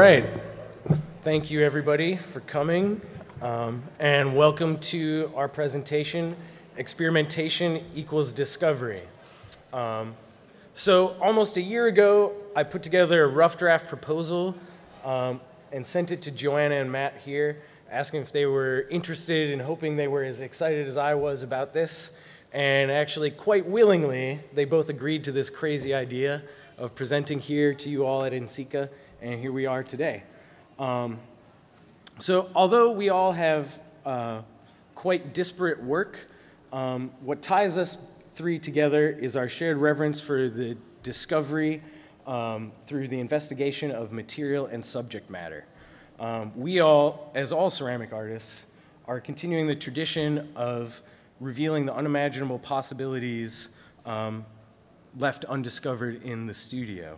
right. Thank you, everybody, for coming, and welcome to our presentation, Experimentation equals Discovery. So almost a year ago, I put together a rough draft proposal and sent it to Joanna and Matt here, asking if they were interested and hoping they were as excited as I was about this. And actually, quite willingly, they both agreed to this crazy idea of presenting here to you all at NCECA, and here we are today. So although we all have quite disparate work, what ties us three together is our shared reverence for the discovery through the investigation of material and subject matter. We all, as all ceramic artists, are continuing the tradition of revealing the unimaginable possibilities left undiscovered in the studio.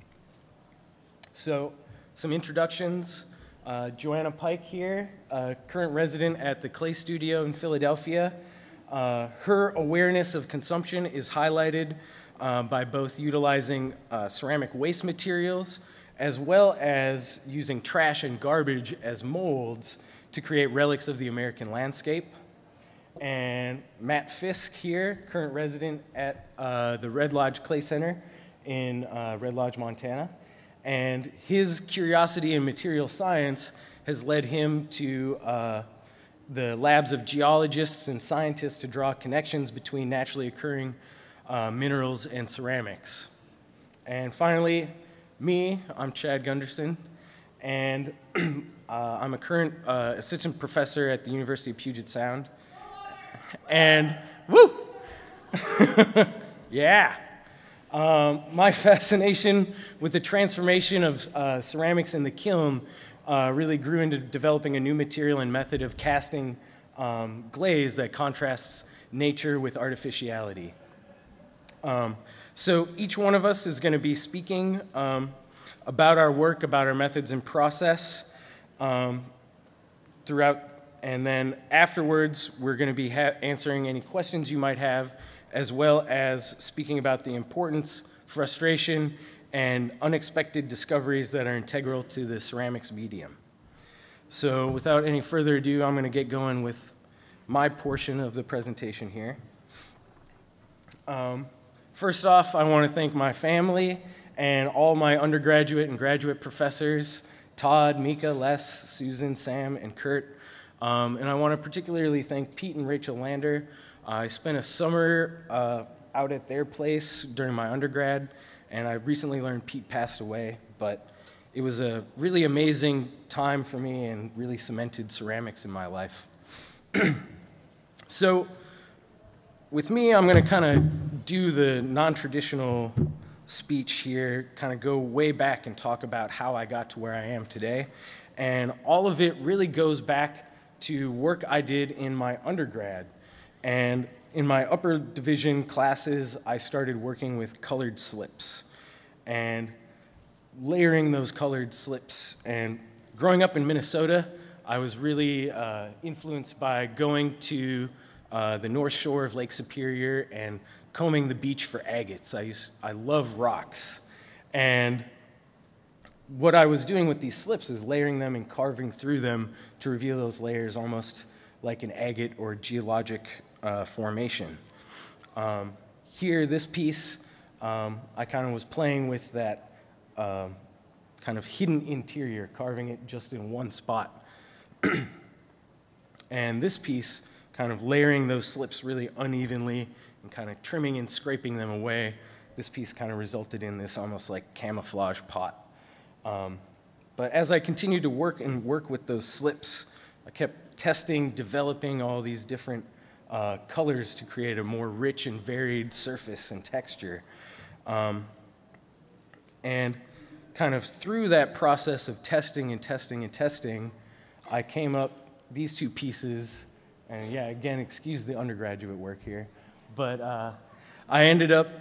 So, some introductions. Joanna Pike here, current resident at the Clay Studio in Philadelphia. Her awareness of consumption is highlighted by both utilizing ceramic waste materials as well as using trash and garbage as molds to create relics of the American landscape. And Matt Fiske here, current resident at the Red Lodge Clay Center in Red Lodge, Montana. And his curiosity in material science has led him to the labs of geologists and scientists to draw connections between naturally occurring minerals and ceramics. And finally, me, I'm Chad Gunderson, and I'm a current assistant professor at the University of Puget Sound. And, woo! Yeah. My fascination with the transformation of ceramics in the kiln really grew into developing a new material and method of casting glaze that contrasts nature with artificiality. So each one of us is going to be speaking about our work, about our methods and process throughout, and then afterwards we're going to be answering any questions you might have, as well as speaking about the importance, frustration, and unexpected discoveries that are integral to the ceramics medium. So without any further ado, I'm going to get going with my portion of the presentation here. First off, I want to thank my family and all my undergraduate and graduate professors, Todd, Mika, Les, Susan, Sam, and Kurt. And I want to particularly thank Pete and Rachel Lander. I spent a summer out at their place during my undergrad, and I recently learned Pete passed away, but it was a really amazing time for me and really cemented ceramics in my life. So with me, I'm going to kind of do the non-traditional speech here, kind of go way back and talk about how I got to where I am today. And all of it really goes back to work I did in my undergrad. And in my upper division classes, I started working with colored slips and layering those colored slips. And growing up in Minnesota, I was really influenced by going to the North Shore of Lake Superior and combing the beach for agates. I love rocks. And what I was doing with these slips is layering them and carving through them to reveal those layers almost like an agate or geologic formation. Here, this piece, I kind of was playing with that kind of hidden interior, carving it just in one spot. And this piece, kind of layering those slips really unevenly and kind of trimming and scraping them away, this piece kind of resulted in this almost like camouflage pot. But as I continued to work with those slips, I kept testing, developing all these different colors to create a more rich and varied surface and texture. And kind of through that process of testing and testing and testing, I came up these two pieces, and yeah, again, excuse the undergraduate work here, but I ended up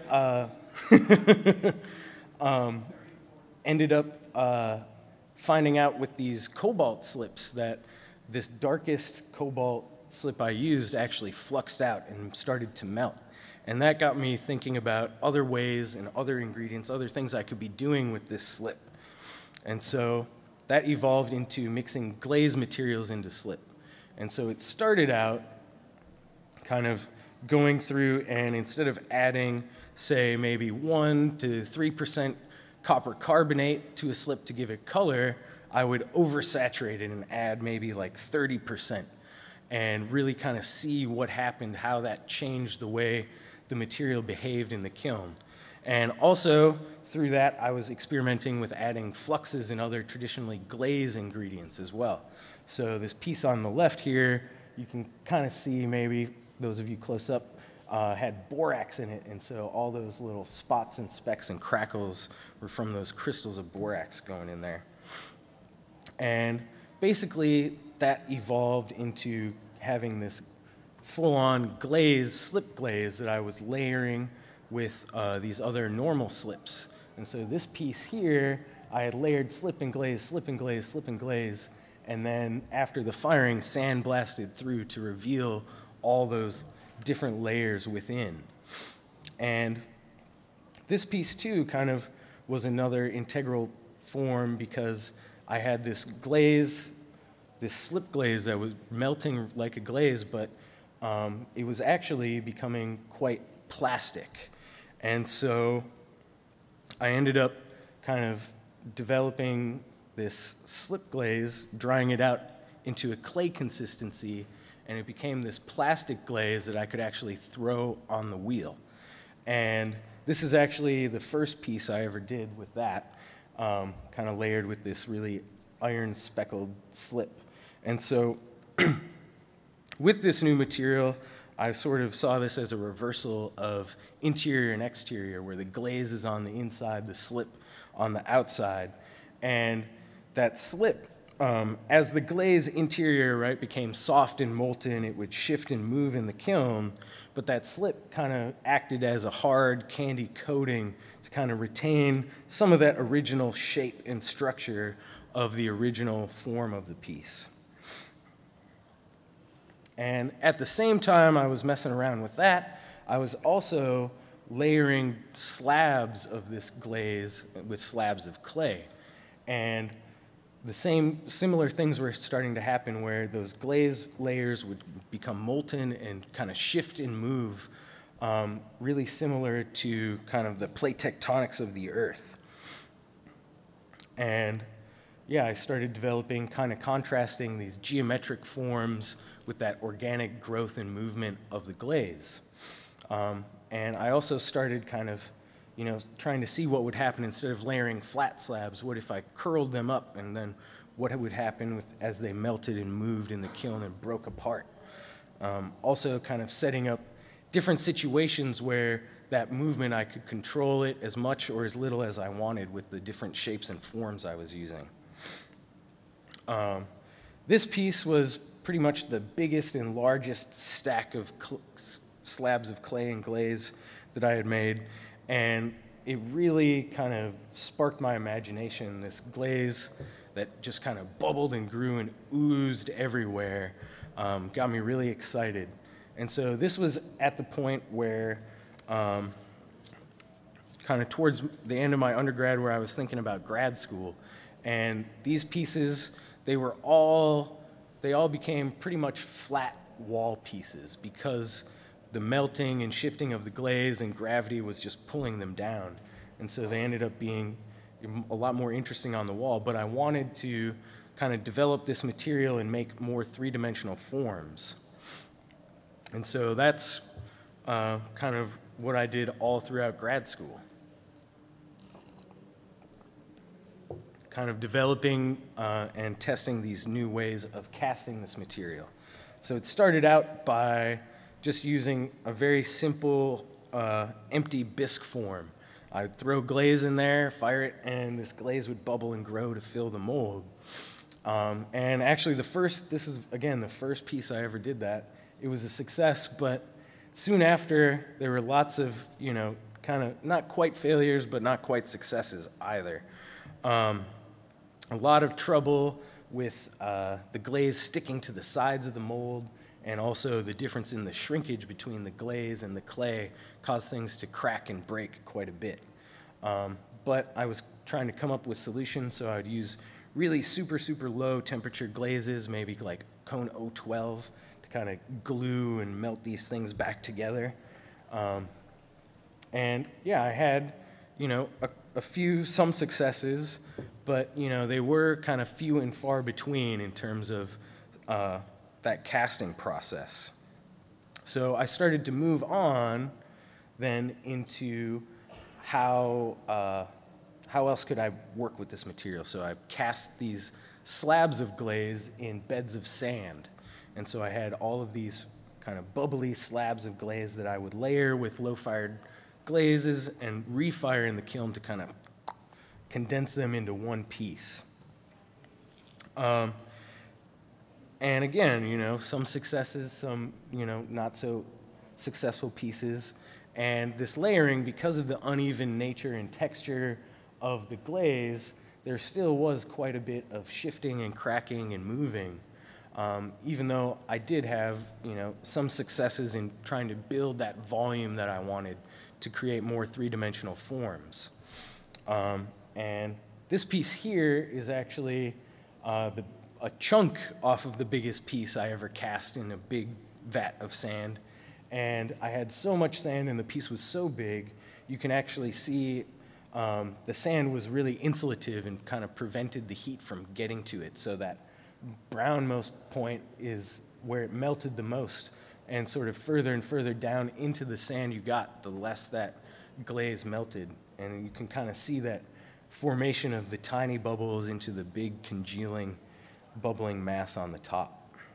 finding out with these cobalt slips that this darkest cobalt slip I used actually fluxed out and started to melt. And that got me thinking about other ways and other ingredients, other things I could be doing with this slip. And so that evolved into mixing glaze materials into slip. And so it started out kind of going through, and instead of adding, say, maybe 1 to 3% copper carbonate to a slip to give it color, I would oversaturate it and add maybe like 30% and really kind of see what happened, how that changed the way the material behaved in the kiln. And also, through that, I was experimenting with adding fluxes and other traditionally glaze ingredients as well. So this piece on the left here, you can kind of see, maybe those of you close up, had borax in it, and so all those little spots and specks and crackles were from those crystals of borax going in there. And basically, that evolved into having this full-on glaze, slip glaze, that I was layering with these other normal slips. And so this piece here, I had layered slip and glaze, slip and glaze, slip and glaze, and then after the firing, sandblasted through to reveal all those different layers within. And this piece too kind of was another integral form, because I had this glaze, this slip glaze that was melting like a glaze, but it was actually becoming quite plastic. And so I ended up kind of developing this slip glaze, drying it out into a clay consistency, and it became this plastic glaze that I could actually throw on the wheel. And this is actually the first piece I ever did with that, kind of layered with this really iron speckled slip. And so with this new material, I sort of saw this as a reversal of interior and exterior, where the glaze is on the inside, the slip on the outside. And that slip, as the glaze interior, right, became soft and molten, it would shift and move in the kiln, but that slip kind of acted as a hard candy coating to kind of retain some of that original shape and structure of the original form of the piece. And at the same time I was messing around with that, I was also layering slabs of this glaze with slabs of clay. And the similar things were starting to happen, where those glaze layers would become molten and kind of shift and move, really similar to kind of the plate tectonics of the earth. And yeah, I started developing, kind of contrasting these geometric forms with that organic growth and movement of the glaze. And I also started kind of, trying to see what would happen instead of layering flat slabs. What if I curled them up, and then what would happen as they melted and moved in the kiln and broke apart? Also kind of setting up different situations where that movement, I could control it as much or as little as I wanted with the different shapes and forms I was using. This piece was pretty much the biggest and largest stack of slabs of clay and glaze that I had made, and it really kind of sparked my imagination. This glaze that just kind of bubbled and grew and oozed everywhere got me really excited. And so this was at the point where, kind of towards the end of my undergrad, where I was thinking about grad school, and these pieces, they all became pretty much flat wall pieces, because the melting and shifting of the glaze and gravity was just pulling them down. And so they ended up being a lot more interesting on the wall, but I wanted to kind of develop this material and make more three-dimensional forms. And so that's kind of what I did all throughout grad school. Kind of developing and testing these new ways of casting this material. So it started out by just using a very simple empty bisque form. I'd throw glaze in there, fire it, and this glaze would bubble and grow to fill the mold. And actually this is, again, the first piece I ever did that. It was a success, but soon after, there were lots of, kind of not quite failures, but not quite successes either. A lot of trouble with the glaze sticking to the sides of the mold, and also the difference in the shrinkage between the glaze and the clay caused things to crack and break quite a bit. But I was trying to come up with solutions, so I would use really super, super low temperature glazes, maybe like cone 012, to kind of glue and melt these things back together. And yeah, I had, some successes, but, they were kind of few and far between in terms of that casting process. So I started to move on then into how else could I work with this material? So I cast these slabs of glaze in beds of sand. And so I had all of these kind of bubbly slabs of glaze that I would layer with low-fired glazes and refire in the kiln to kind of condense them into one piece. And again, some successes, some, not so successful pieces. And this layering, because of the uneven nature and texture of the glaze, there still was quite a bit of shifting and cracking and moving. Even though I did have, some successes in trying to build that volume that I wanted to create more three-dimensional forms. And this piece here is actually a chunk off of the biggest piece I ever cast in a big vat of sand. And I had so much sand and the piece was so big, you can actually see the sand was really insulative and kind of prevented the heat from getting to it. So that brownmost point is where it melted the most. And sort of further and further down into the sand you got, the less that glaze melted. And you can kind of see that formation of the tiny bubbles into the big congealing, bubbling mass on the top.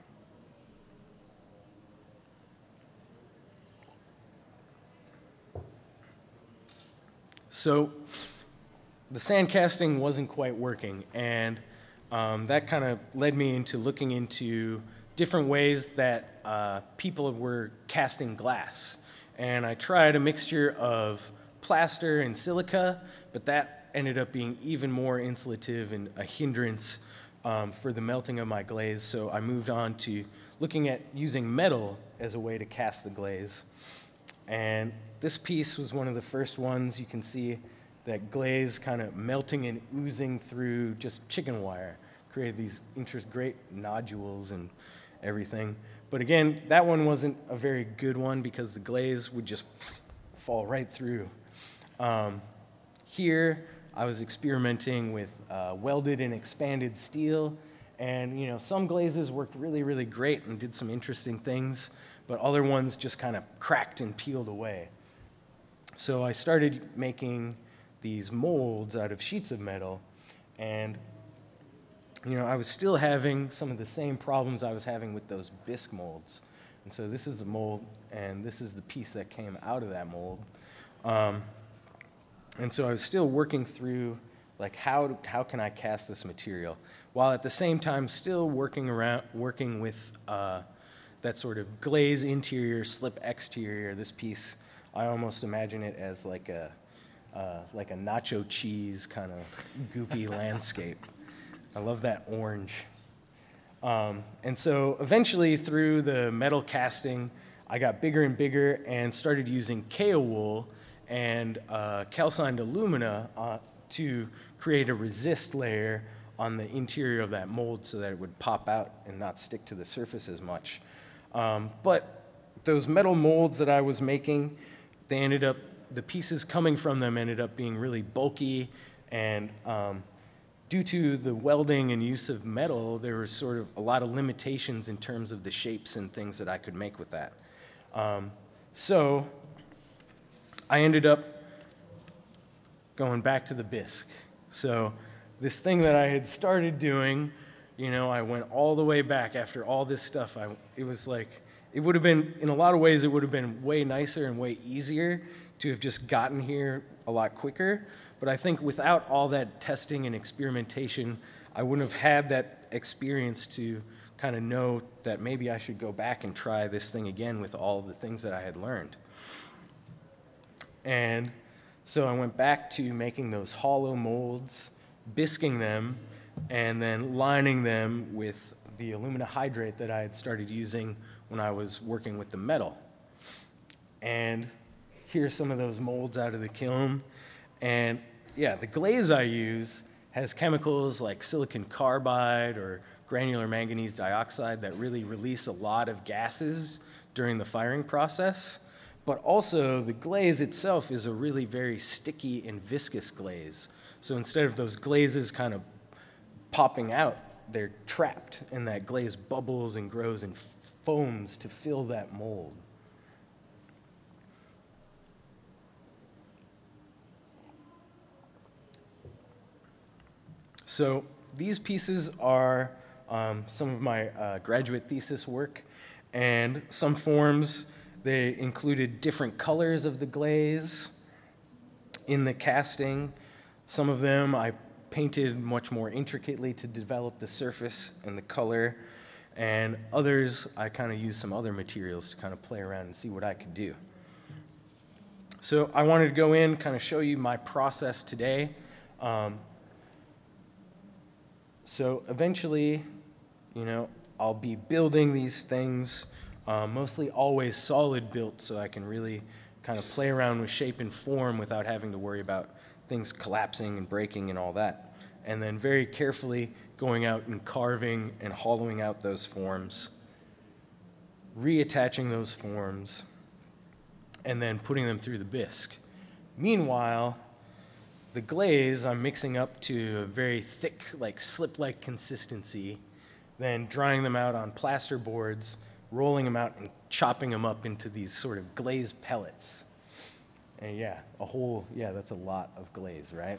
So the sand casting wasn't quite working, and that kind of led me into looking into different ways that people were casting glass. And I tried a mixture of plaster and silica, but that ended up being even more insulative and a hindrance for the melting of my glaze. So I moved on to looking at using metal as a way to cast the glaze. And this piece was one of the first ones. You can see that glaze kind of melting and oozing through just chicken wire. Created these great nodules and everything. But again, that one wasn't a very good one because the glaze would just fall right through. Here, I was experimenting with welded and expanded steel. And some glazes worked really, really great and did some interesting things, but other ones just kind of cracked and peeled away. So I started making these molds out of sheets of metal, and I was still having some of the same problems I was having with those bisque molds. And so this is the mold, and this is the piece that came out of that mold. And so I was still working through, like, how can I cast this material, while at the same time still working with that sort of glaze interior, slip exterior. This piece, I almost imagine it as like a nacho cheese kind of goopy landscape. I love that orange. And so eventually through the metal casting, I got bigger and bigger and started using Kao wool and calcined alumina to create a resist layer on the interior of that mold so that it would pop out and not stick to the surface as much. But those metal molds that I was making, the pieces coming from them ended up being really bulky, and due to the welding and use of metal, there was sort of a lot of limitations in terms of the shapes and things that I could make with that. So I ended up going back to the bisque. So this thing that I had started doing, I went all the way back after all this stuff. It was like, it would have been, in a lot of ways, it would have been way nicer and way easier to have just gotten here a lot quicker. But I think without all that testing and experimentation, I wouldn't have had that experience to kind of know that maybe I should go back and try this thing again with all the things that I had learned. And so I went back to making those hollow molds, bisquing them, and then lining them with the alumina hydrate that I had started using when I was working with the metal. And here's some of those molds out of the kiln. And yeah, the glaze I use has chemicals like silicon carbide or granular manganese dioxide that really release a lot of gases during the firing process. But also, the glaze itself is a really very sticky and viscous glaze. So instead of those glazes kind of popping out, they're trapped, and that glaze bubbles and grows and foams to fill that mold. So these pieces are some of my graduate thesis work, and some forms, they included different colors of the glaze in the casting. Some of them I painted much more intricately to develop the surface and the color, and others I kind of used some other materials to kind of play around and see what I could do. So I wanted to go in, kind of show you my process today. So eventually, you know, I'll be building these things, mostly always solid built, so I can really kind of play around with shape and form without having to worry about things collapsing and breaking and all that. And then very carefully going out and carving and hollowing out those forms, reattaching those forms, and then putting them through the bisque. Meanwhile, the glaze I'm mixing up to a very thick, like slip-like consistency, then drying them out on plaster boards, rolling them out and chopping them up into these sort of glaze pellets. And yeah, that's a lot of glaze, right?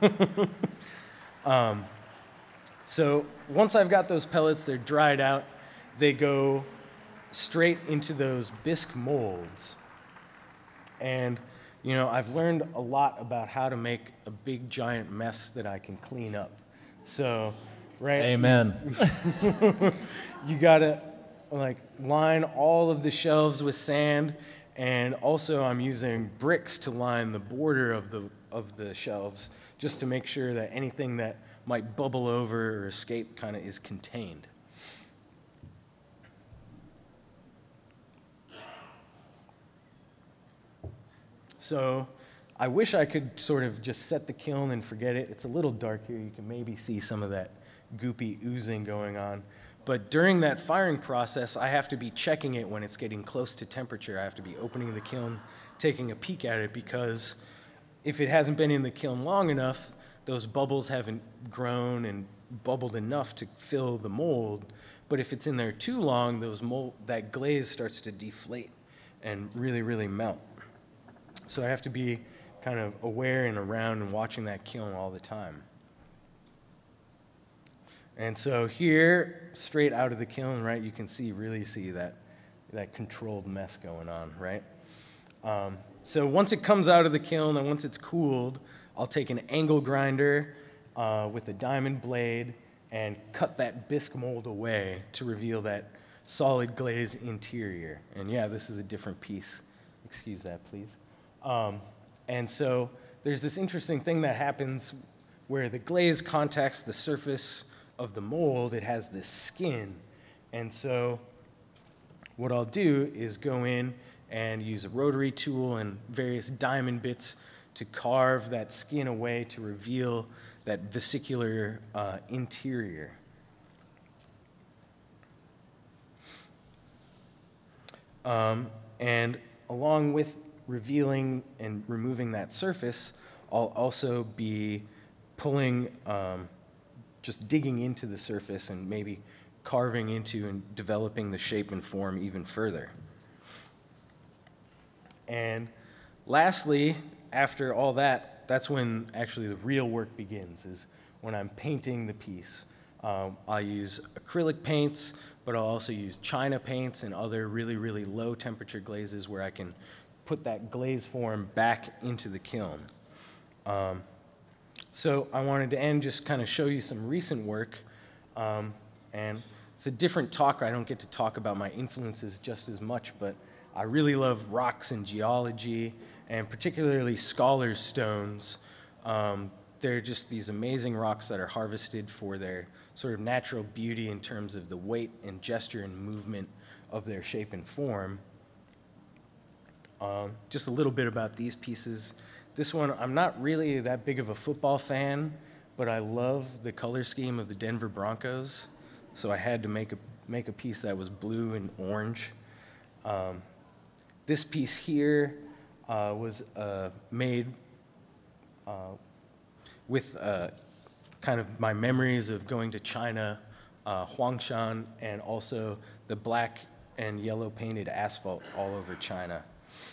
So once I've got those pellets, they're dried out, they go straight into those bisque molds. And you know, I've learned a lot about how to make a big giant mess that I can clean up. So, right? Amen. You gotta like line all of the shelves with sand, and also I'm using bricks to line the border of the shelves, just to make sure that anything that might bubble over or escape kind of is contained. So I wish I could sort of just set the kiln and forget it. It's a little dark here. You can maybe see some of that goopy oozing going on. But during that firing process, I have to be checking it when it's getting close to temperature. I have to be opening the kiln, taking a peek at it, because if it hasn't been in the kiln long enough, those bubbles haven't grown and bubbled enough to fill the mold. But if it's in there too long, that glaze starts to deflate and really, really melt. So I have to be kind of aware and around and watching that kiln all the time. And so here, straight out of the kiln, right, you can really see that controlled mess going on, right? So once it comes out of the kiln and once it's cooled, I'll take an angle grinder with a diamond blade and cut that bisque mold away to reveal that solid glaze interior. And yeah, this is a different piece. Excuse that, please. And so there's this interesting thing that happens where the glaze contacts the surface of the mold. It has this skin. And so what I'll do is go in and use a rotary tool and various diamond bits to carve that skin away to reveal that vesicular interior. And along with revealing and removing that surface, I'll also be pulling, just digging into the surface and maybe carving into and developing the shape and form even further. And lastly, after all that, that's when actually the real work begins, is when I'm painting the piece. I use acrylic paints, but I'll also use China paints and other really, really low temperature glazes where I can put that glaze form back into the kiln. So I wanted to end just kind of show you some recent work. And it's a different talk. I don't get to talk about my influences just as much, but I really love rocks and geology, and particularly scholars' stones. They're just these amazing rocks that are harvested for their sort of natural beauty in terms of the weight and gesture and movement of their shape and form. Just a little bit about these pieces. This one, I'm not really that big of a football fan, but I love the color scheme of the Denver Broncos, so I had to make a piece that was blue and orange. This piece here was made with kind of my memories of going to China, Huangshan, and also the black and yellow painted asphalt all over China.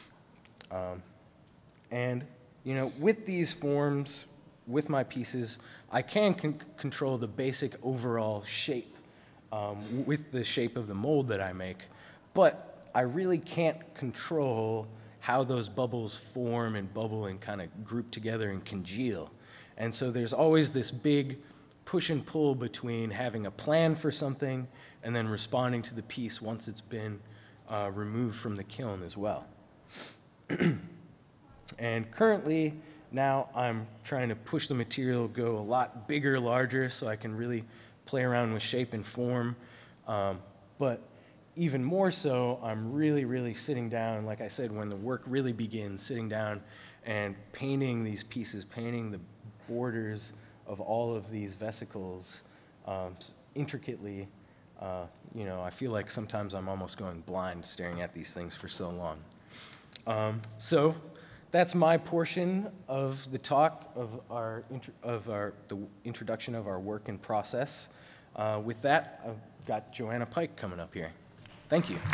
And, you know, with these forms, with my pieces, I can control the basic overall shape with the shape of the mold that I make, but I really can't control how those bubbles form and bubble and kind of group together and congeal. And so there's always this big push and pull between having a plan for something and then responding to the piece once it's been removed from the kiln as well. And currently, now I'm trying to push the material, go a lot bigger, larger, so I can really play around with shape and form. But even more so, I'm really sitting down, like I said, when the work really begins, sitting down and painting these pieces, painting the borders of all of these vesicles intricately. You know, I feel like sometimes I'm almost going blind staring at these things for so long. So that's my portion of the talk of the introduction of our work and process. With that, I've got Joanna Pike coming up here. Thank you.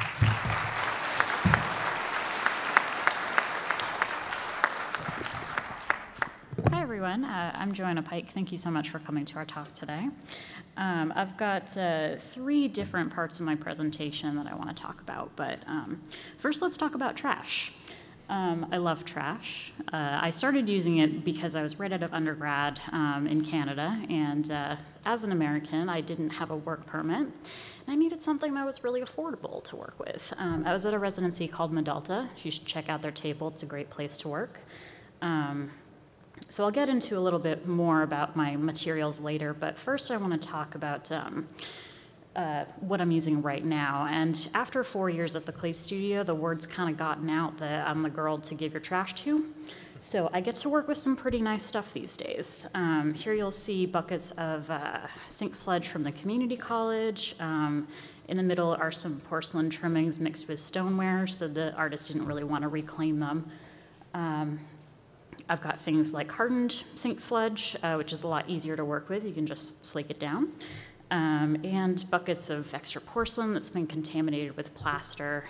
Hi, everyone. I'm Joanna Pike. Thank you so much for coming to our talk today. I've got 3 different parts of my presentation that I want to talk about, but first let's talk about trash. I love trash. I started using it because I was right out of undergrad in Canada, and as an American, I didn't have a work permit, and I needed something that was really affordable to work with. I was at a residency called Medalta. You should check out their table. It's a great place to work. So I'll get into a little bit more about my materials later, but first I want to talk about what I'm using right now. And after 4 years at the clay studio, the word's kind of gotten out that I'm the girl to give your trash to. So I get to work with some pretty nice stuff these days. Here you'll see buckets of sink sludge from the community college. In the middle are some porcelain trimmings mixed with stoneware, so the artist didn't really want to reclaim them. I've got things like hardened sink sludge, which is a lot easier to work with. You can just slake it down. And buckets of extra porcelain that's been contaminated with plaster.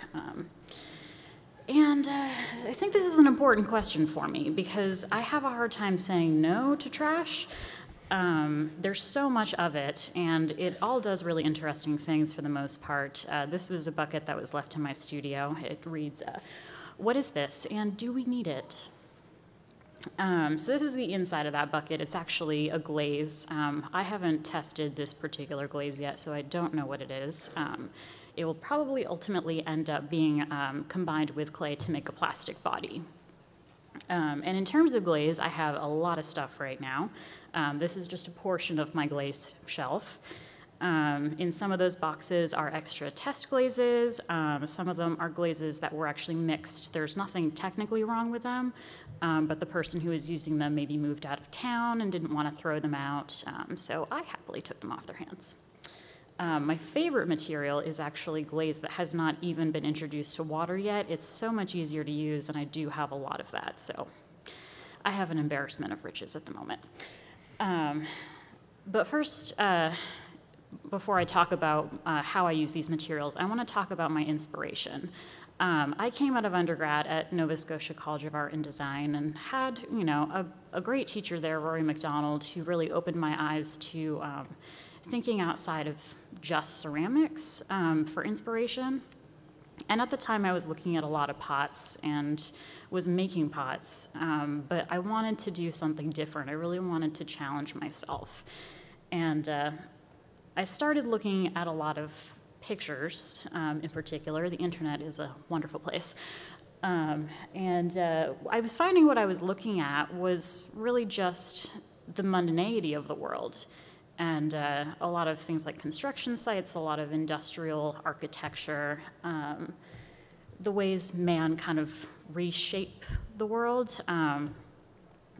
I think this is an important question for me because I have a hard time saying no to trash. There's so much of it, and it all does really interesting things for the most part. This was a bucket that was left in my studio. It reads, "What is this, and do we need it?" So this is the inside of that bucket. It's actually a glaze. I haven't tested this particular glaze yet, so I don't know what it is. It will probably ultimately end up being combined with clay to make a plastic body. And in terms of glaze, I have a lot of stuff right now. This is just a portion of my glaze shelf. In some of those boxes are extra test glazes. Some of them are glazes that were actually mixed. There's nothing technically wrong with them, but the person who was using them maybe moved out of town and didn't want to throw them out, so I happily took them off their hands. My favorite material is actually glaze that has not even been introduced to water yet. It's so much easier to use, and I do have a lot of that, so I have an embarrassment of riches at the moment. But first, before I talk about how I use these materials, I want to talk about my inspiration. I came out of undergrad at Nova Scotia College of Art and Design and had, you know, a great teacher there, Rory McDonald, who really opened my eyes to thinking outside of just ceramics for inspiration. And at the time, I was looking at a lot of pots and was making pots, but I wanted to do something different. I really wanted to challenge myself. And I started looking at a lot of pictures, in particular. The internet is a wonderful place. I was finding what I was looking at was really just the mundanity of the world. And a lot of things like construction sites, a lot of industrial architecture, the ways man kind of reshape the world.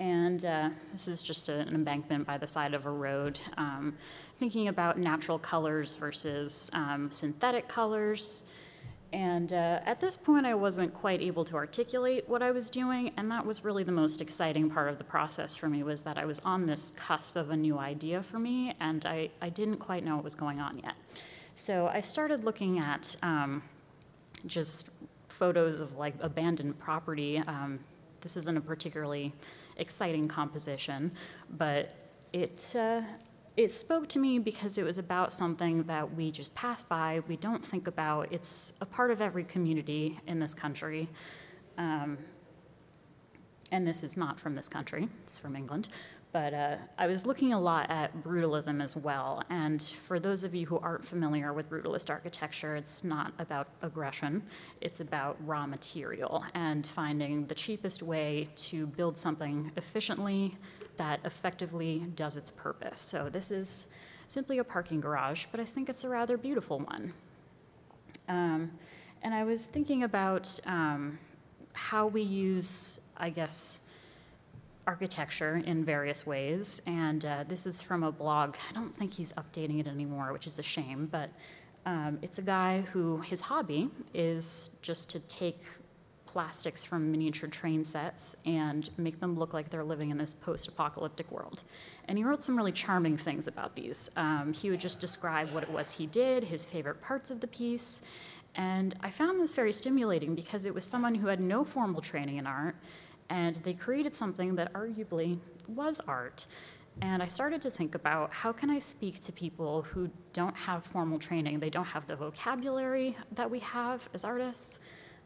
And this is just an embankment by the side of a road, thinking about natural colors versus synthetic colors. And at this point, I wasn't quite able to articulate what I was doing, and that was really the most exciting part of the process for me, was that I was on this cusp of a new idea for me, and I didn't quite know what was going on yet. So I started looking at just photos of like abandoned property. This isn't a particularly exciting composition, but it spoke to me because it was about something that we just pass by, we don't think about. It's a part of every community in this country. And this is not from this country, it's from England. But I was looking a lot at brutalism as well. And for those of you who aren't familiar with brutalist architecture, it's not about aggression, it's about raw material and finding the cheapest way to build something efficiently that effectively does its purpose. So this is simply a parking garage, but I think it's a rather beautiful one. And I was thinking about how we use, I guess, architecture in various ways, and this is from a blog. I don't think he's updating it anymore, which is a shame, but it's a guy who, his hobby is just to take plastics from miniature train sets and make them look like they're living in this post-apocalyptic world. And he wrote some really charming things about these. He would just describe what it was he did, his favorite parts of the piece, and I found this very stimulating because it was someone who had no formal training in art, and they created something that arguably was art. And I started to think about, how can I speak to people who don't have formal training? They don't have the vocabulary that we have as artists.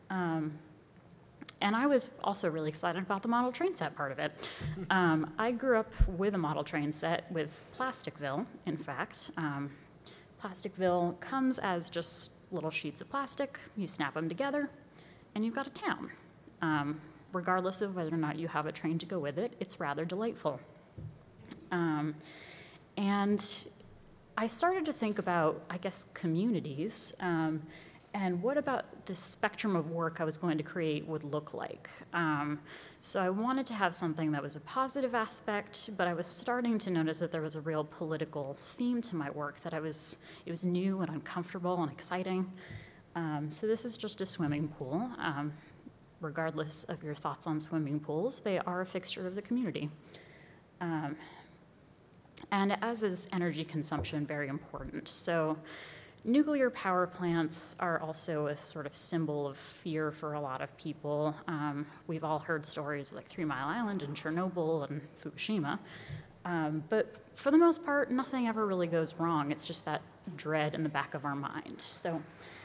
And I was also really excited about the model train set part of it. I grew up with a model train set with Plasticville, in fact. Plasticville comes as just little sheets of plastic. You snap them together, and you've got a town. Regardless of whether or not you have a train to go with it, it's rather delightful. And I started to think about, I guess, communities, and what about the spectrum of work I was going to create would look like. So I wanted to have something that was a positive aspect, but I was starting to notice that there was a real political theme to my work, that it was new and uncomfortable and exciting. So this is just a swimming pool. Regardless of your thoughts on swimming pools, they are a fixture of the community. And as is energy consumption, very important. So nuclear power plants are also a sort of symbol of fear for a lot of people. We've all heard stories like 3 Mile Island and Chernobyl and Fukushima. But for the most part, nothing ever really goes wrong. It's just that dread in the back of our mind. So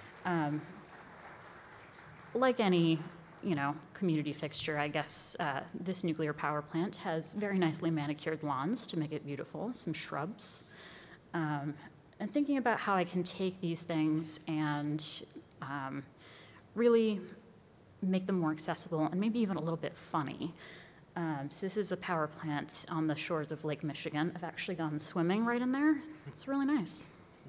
like any community fixture, I guess this nuclear power plant has very nicely manicured lawns to make it beautiful, some shrubs. And thinking about how I can take these things and really make them more accessible and maybe even a little bit funny. So this is a power plant on the shores of Lake Michigan. I've actually gone swimming right in there. It's really nice.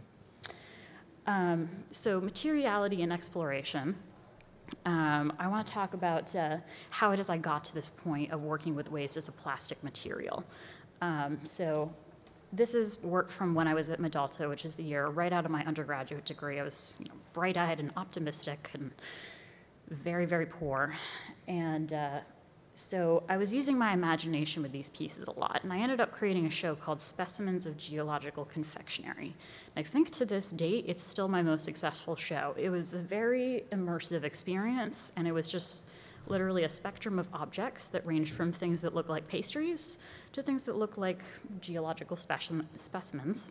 So materiality and exploration. I want to talk about how it is I got to this point of working with waste as a plastic material. So this is work from when I was at Medalta, which is the year right out of my undergraduate degree. I was bright-eyed and optimistic and very, very poor. And so I was using my imagination with these pieces a lot, and I ended up creating a show called Specimens of Geological Confectionery. And I think to this date, it's still my most successful show. It was a very immersive experience, and it was just literally a spectrum of objects that ranged from things that look like pastries to things that look like geological specimens.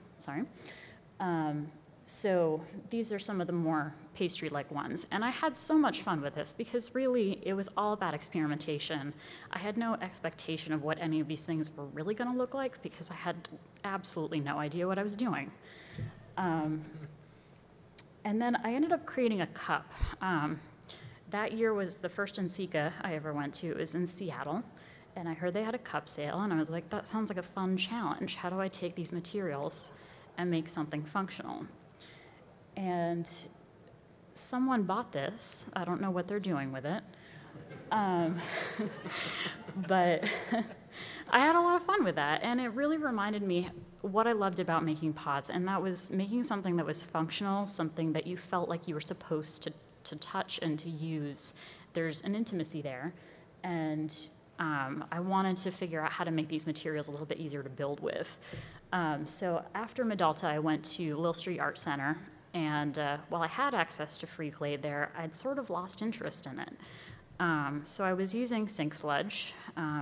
So these are some of the more pastry-like ones. And I had so much fun with this because really it was all about experimentation. I had no expectation of what any of these things were really going to look like because I had absolutely no idea what I was doing. And then I ended up creating a cup. That year was the first Ensika I ever went to. It was in Seattle. And I heard they had a cup sale, and I was like, that sounds like a fun challenge. How do I take these materials and make something functional? And someone bought this. I don't know what they're doing with it. But I had a lot of fun with that, and it really reminded me what I loved about making pots, and that was making something that was functional, something that you felt like you were supposed to touch and to use. There's an intimacy there, and I wanted to figure out how to make these materials a little bit easier to build with. So after Medalta, I went to Lil Street Art Center, and while I had access to free clay there, I'd sort of lost interest in it. So I was using sink sludge.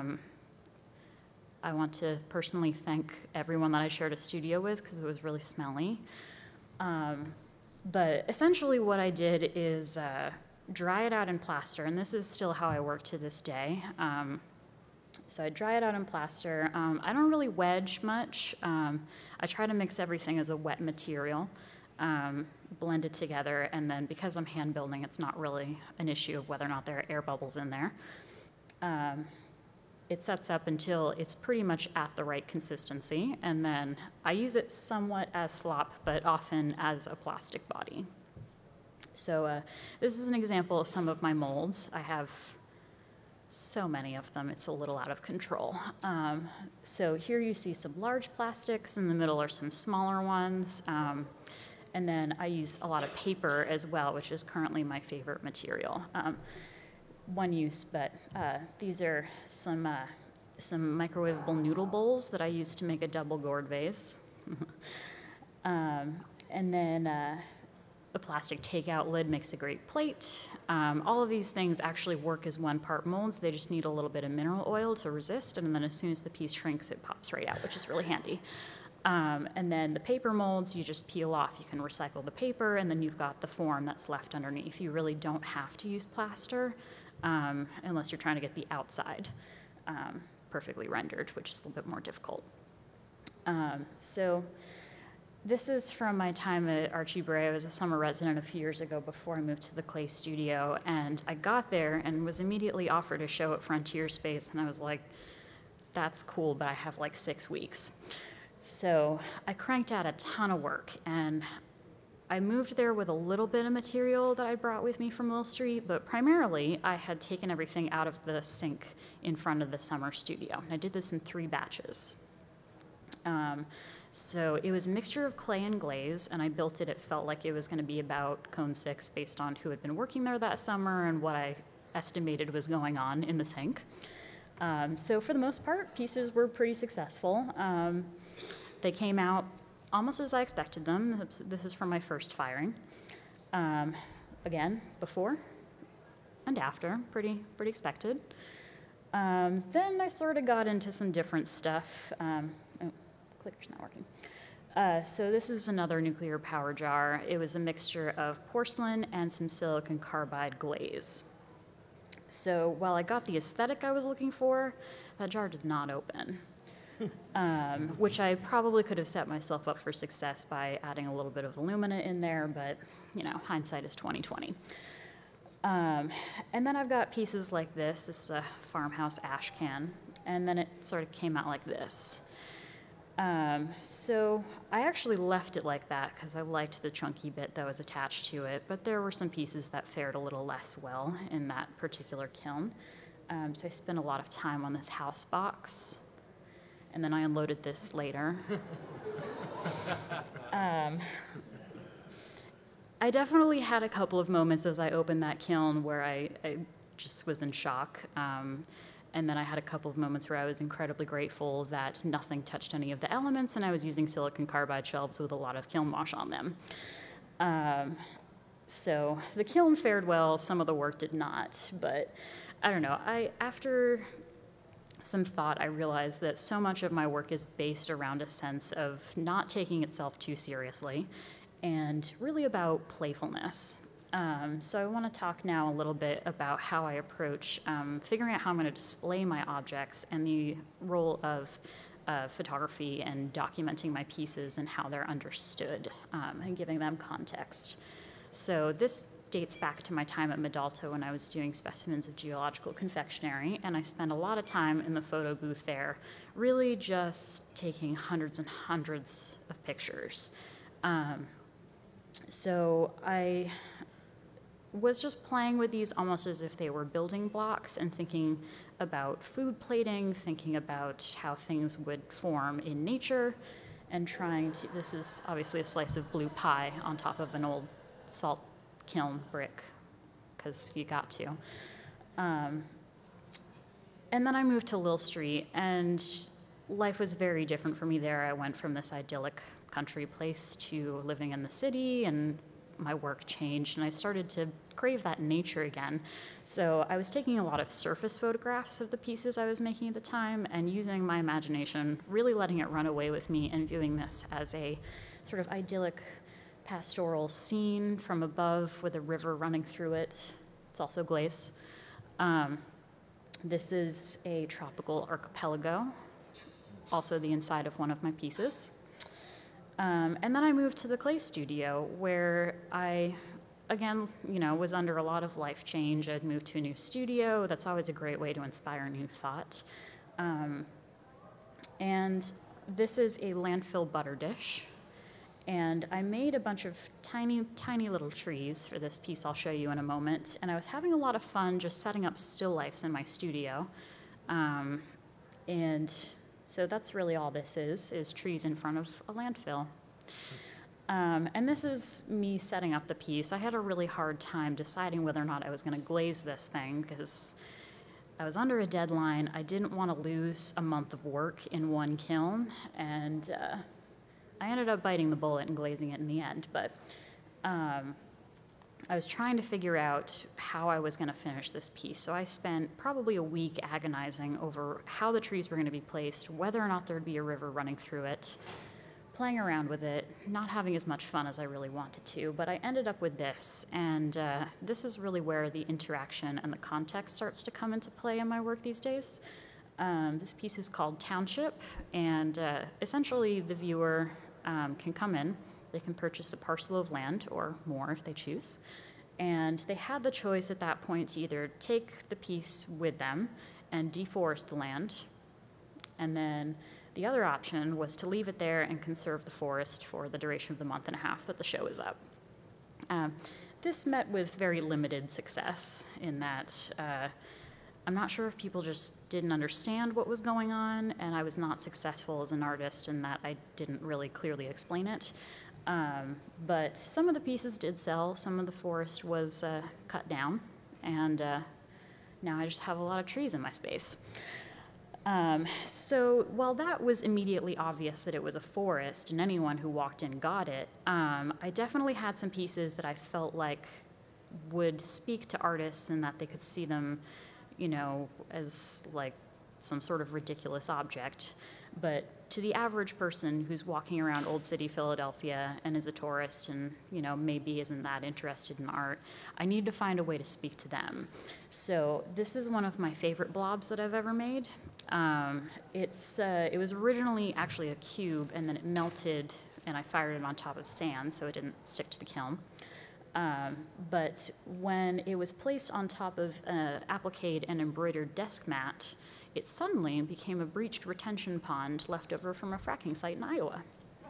I want to personally thank everyone that I shared a studio with because it was really smelly. But essentially what I did is dry it out in plaster, and this is still how I work to this day. So I dry it out in plaster. I don't really wedge much. I try to mix everything as a wet material, blend it together, and then because I'm hand building, it's not really an issue of whether or not there are air bubbles in there. It sets up until it's pretty much at the right consistency, and then I use it somewhat as slop, but often as a plastic body. So this is an example of some of my molds. I have so many of them, it's a little out of control. So here you see some large plastics, in the middle are some smaller ones, and then I use a lot of paper as well, which is currently my favorite material. One use, but these are some microwavable noodle bowls that I use to make a double gourd vase. And then a plastic takeout lid makes a great plate. All of these things actually work as one part molds. They just need a little bit of mineral oil to resist, and then as soon as the piece shrinks, it pops right out, which is really handy. And then the paper molds, you just peel off. You can recycle the paper, and then you've got the form that's left underneath. You really don't have to use plaster unless you're trying to get the outside perfectly rendered, which is a little bit more difficult. So this is from my time at Archie Bray. I was a summer resident a few years ago before I moved to the clay studio, and I got there and was immediately offered a show at Frontier Space, and I was like, that's cool, but I have like 6 weeks. So I cranked out a ton of work, and I moved there with a little bit of material that I brought with me from Lil Street, but primarily I had taken everything out of the sink in front of the summer studio. And I did this in 3 batches. So it was a mixture of clay and glaze, and I built it. It felt like it was going to be about Cone 6 based on who had been working there that summer and what I estimated was going on in the sink. So for the most part, pieces were pretty successful. They came out almost as I expected them. This is from my first firing. Again, before and after, pretty expected. Then I sort of got into some different stuff. Clicker's not working. So this is another nuclear power jar. It was a mixture of porcelain and some silicon carbide glaze. So while I got the aesthetic I was looking for, that jar does not open. Which I probably could have set myself up for success by adding a little bit of alumina in there, but you know, hindsight is 20/20. And then I've got pieces like this. This is a farmhouse ash can, and then it sort of came out like this. So I actually left it like that because I liked the chunky bit that was attached to it, but there were some pieces that fared a little less well in that particular kiln. So I spent a lot of time on this house box, and then I unloaded this later. I definitely had a couple of moments as I opened that kiln where I just was in shock. And then I had a couple of moments where I was incredibly grateful that nothing touched any of the elements, and I was using silicon carbide shelves with a lot of kiln wash on them. So the kiln fared well, some of the work did not, but I don't know. After some thought, I realized that so much of my work is based around a sense of not taking itself too seriously and really about playfulness. So I want to talk now a little bit about how I approach figuring out how I'm going to display my objects and the role of photography and documenting my pieces and how they're understood and giving them context. So this dates back to my time at Medalta when I was doing specimens of geological confectionery, and I spent a lot of time in the photo booth there, really just taking hundreds and hundreds of pictures. So was just playing with these almost as if they were building blocks and thinking about food plating, thinking about how things would form in nature, and trying to, this is obviously a slice of blue pie on top of an old salt kiln brick, because you got to. And then I moved to Lil Street, and life was very different for me there. I went from this idyllic country place to living in the city, and my work changed, and I started to crave that nature again. So I was taking a lot of surface photographs of the pieces I was making at the time and using my imagination, really letting it run away with me and viewing this as a sort of idyllic pastoral scene from above with a river running through it. It's also glaze. This is a tropical archipelago, also the inside of one of my pieces. And then I moved to the clay studio, where I, again, was under a lot of life change. I'd moved to a new studio. That's always a great way to inspire new thought. And this is a landfill butter dish. And I made a bunch of tiny, tiny little trees for this piece I'll show you in a moment. And I was having a lot of fun just setting up still lifes in my studio. And so that's really all this is trees in front of a landfill. And this is me setting up the piece. I had a really hard time deciding whether or not I was going to glaze this thing, because I was under a deadline. I didn't want to lose a month of work in one kiln, and I ended up biting the bullet and glazing it in the end. But I was trying to figure out how I was going to finish this piece. So I spent probably a week agonizing over how the trees were going to be placed, whether or not there would be a river running through it, playing around with it, not having as much fun as I really wanted to. But I ended up with this, and this is really where the interaction and the context starts to come into play in my work these days. This piece is called Township, and essentially the viewer can come in. They can purchase a parcel of land, or more if they choose. And they had the choice at that point to either take the piece with them and deforest the land, and then the other option was to leave it there and conserve the forest for the duration of the month and a half that the show is up. This met with very limited success in that I'm not sure if people just didn't understand what was going on, and I was not successful as an artist in that I didn't really clearly explain it. But some of the pieces did sell. Some of the forest was cut down, and now I just have a lot of trees in my space. So while that was immediately obvious that it was a forest and anyone who walked in got it, I definitely had some pieces that I felt like would speak to artists and that they could see them, as like some sort of ridiculous object. But to the average person who's walking around Old City, Philadelphia, and is a tourist and, maybe isn't that interested in art, I need to find a way to speak to them. So this is one of my favorite blobs that I've ever made. It was originally actually a cube, and then it melted, and I fired it on top of sand, so it didn't stick to the kiln. But when it was placed on top of an appliqued and embroidered desk mat, it suddenly became a breached retention pond left over from a fracking site in Iowa.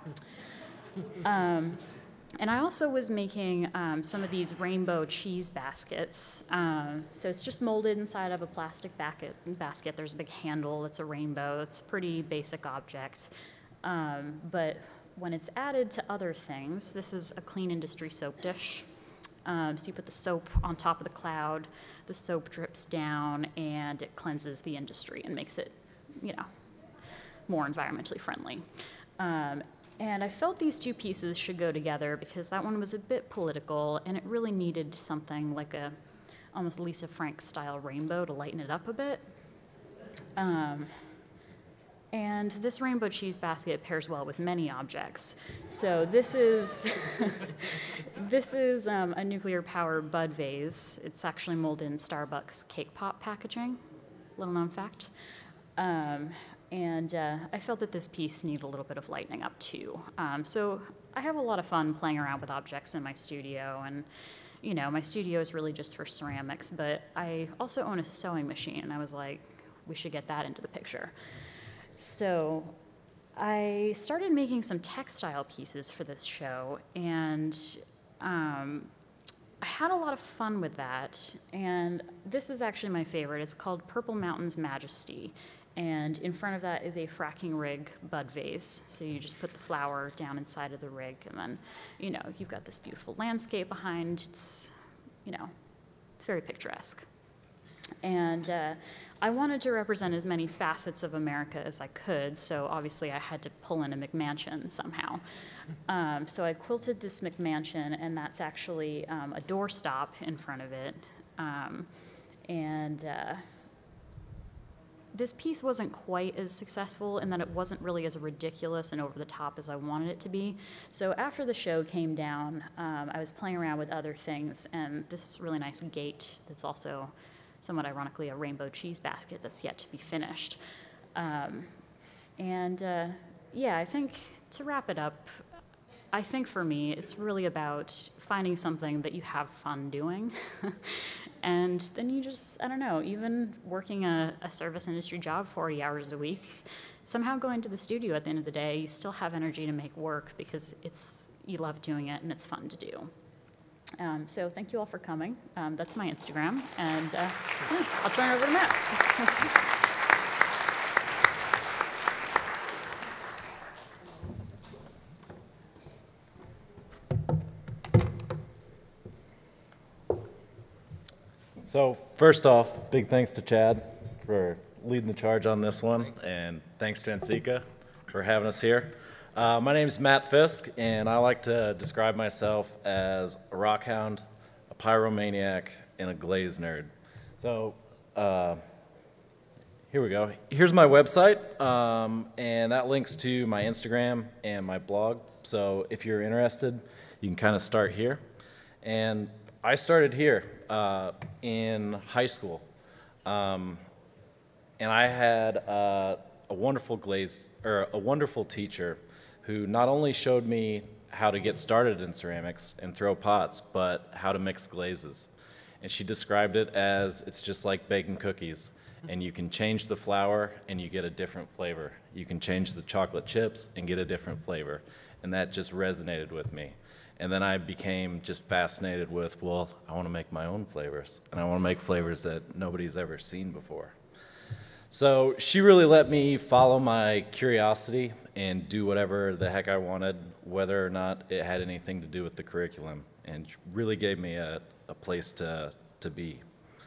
And I also was making some of these rainbow cheese baskets. So it's just molded inside of a plastic basket. There's a big handle that's a rainbow. It's a pretty basic object. But when it's added to other things, this is a clean industry soap dish. So you put the soap on top of the cloud, the soap drips down, and it cleanses the industry and makes it, more environmentally friendly. And I felt these two pieces should go together because that one was a bit political, and it really needed something like a almost Lisa Frank style rainbow to lighten it up a bit. And this rainbow cheese basket pairs well with many objects. So this is a nuclear-powered bud vase. It's actually molded in Starbucks cake pop packaging, little known fact. And I felt that this piece needed a little bit of lightening up too. So I have a lot of fun playing around with objects in my studio, and my studio is really just for ceramics, but I also own a sewing machine, and I was like, we should get that into the picture. So I started making some textile pieces for this show, and I had a lot of fun with that, and this is actually my favorite. It's called Purple Mountain's Majesty, and in front of that is a fracking rig bud vase. So you just put the flower down inside of the rig, and then, you know, you've got this beautiful landscape behind. It's, you know, it's very picturesque. And I wanted to represent as many facets of America as I could, so obviously I had to pull in a McMansion somehow. So I quilted this McMansion, and that's actually a doorstop in front of it. This piece wasn't quite as successful in that it wasn't really as ridiculous and over the top as I wanted it to be. So after the show came down, I was playing around with other things, and this really nice gate that's also somewhat ironically a rainbow cheese basket that's yet to be finished. Yeah, I think to wrap it up, I think for me, it's really about finding something that you have fun doing. And then you just, I don't know, even working a service industry job 40 hours a week, somehow going to the studio at the end of the day, you still have energy to make work because you love doing it and it's fun to do. So thank you all for coming. That's my Instagram, and yeah, I'll turn it over to Matt. So first off, big thanks to Chad for leading the charge on this one, and thanks to Ensika for having us here. My name is Matt Fiske, and I like to describe myself as a rock hound, a pyromaniac, and a glaze nerd. So here we go. Here's my website, and that links to my Instagram and my blog. So if you're interested, you can kind of start here. And I started here in high school, and I had a wonderful teacher who not only showed me how to get started in ceramics and throw pots, but how to mix glazes. And she described it as it's just like baking cookies, and you can change the flour and you get a different flavor. You can change the chocolate chips and get a different flavor, and that just resonated with me. And then I became just fascinated with, well, I want to make my own flavors, and I want to make flavors that nobody's ever seen before. So she really let me follow my curiosity and do whatever the heck I wanted, whether or not it had anything to do with the curriculum, and really gave me a place to be.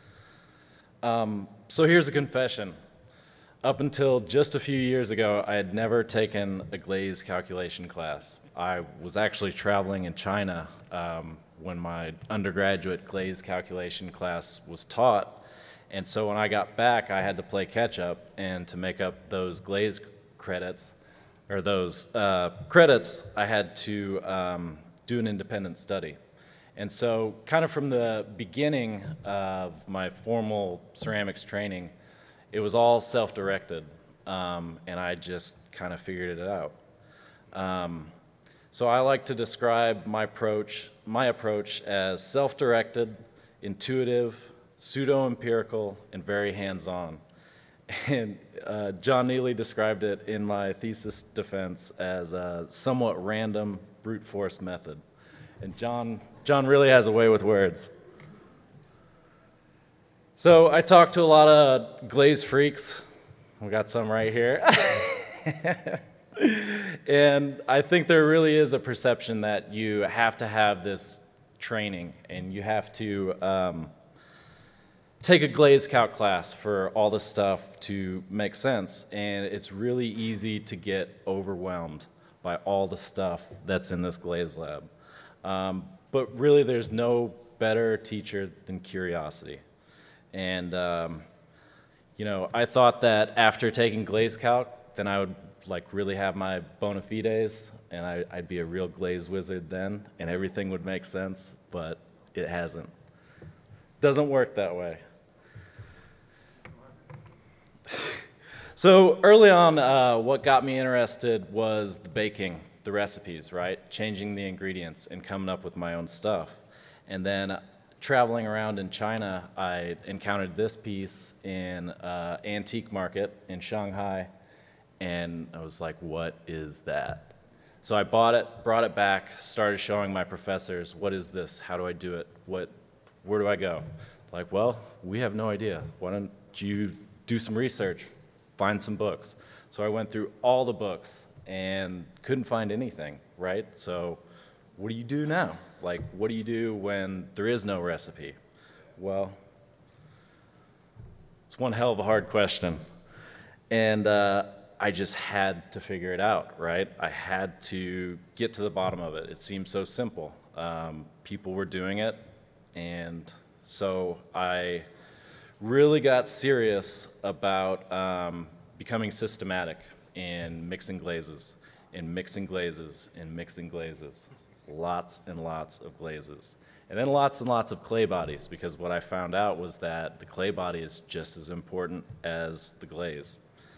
So here's a confession. Up until just a few years ago, I had never taken a glaze calculation class. I was actually traveling in China when my undergraduate glaze calculation class was taught. And so when I got back, I had to play catch up, and to make up those glaze credits, or those credits, I had to do an independent study. And so kind of from the beginning of my formal ceramics training, it was all self-directed, and I just kind of figured it out. So I like to describe my approach as self-directed, intuitive, pseudo-empirical, and very hands-on. And John Neely described it in my thesis defense as a somewhat random brute force method. And John really has a way with words. So I talked to a lot of glaze freaks. We got some right here. And I think there really is a perception that you have to have this training, and you have to take a glaze calc class for all this stuff to make sense. And it's really easy to get overwhelmed by all the stuff that's in this glaze lab. But really, there's no better teacher than curiosity. And, you know, I thought that after taking glaze calc, then I would really have my bona fides, and I'd be a real glaze wizard then, and everything would make sense, but it hasn't. Doesn't work that way. So early on, what got me interested was the baking, the recipes, right? Changing the ingredients and coming up with my own stuff. And then traveling around in China, I encountered this piece in an antique market in Shanghai, and I was like, what is that? So I bought it, brought it back, started showing my professors, what is this? How do I do it? Where do I go? Like, well, we have no idea. Why don't you do some research, find some books? So I went through all the books and couldn't find anything, right? So what do you do now? Like, what do you do when there is no recipe? Well, it's one hell of a hard question. And I just had to figure it out, right? I had to get to the bottom of it. It seemed so simple. People were doing it, and so I really got serious about becoming systematic in mixing glazes, and mixing glazes, and mixing glazes. Lots and lots of glazes. And then lots and lots of clay bodies, because what I found out was that the clay body is just as important as the glaze.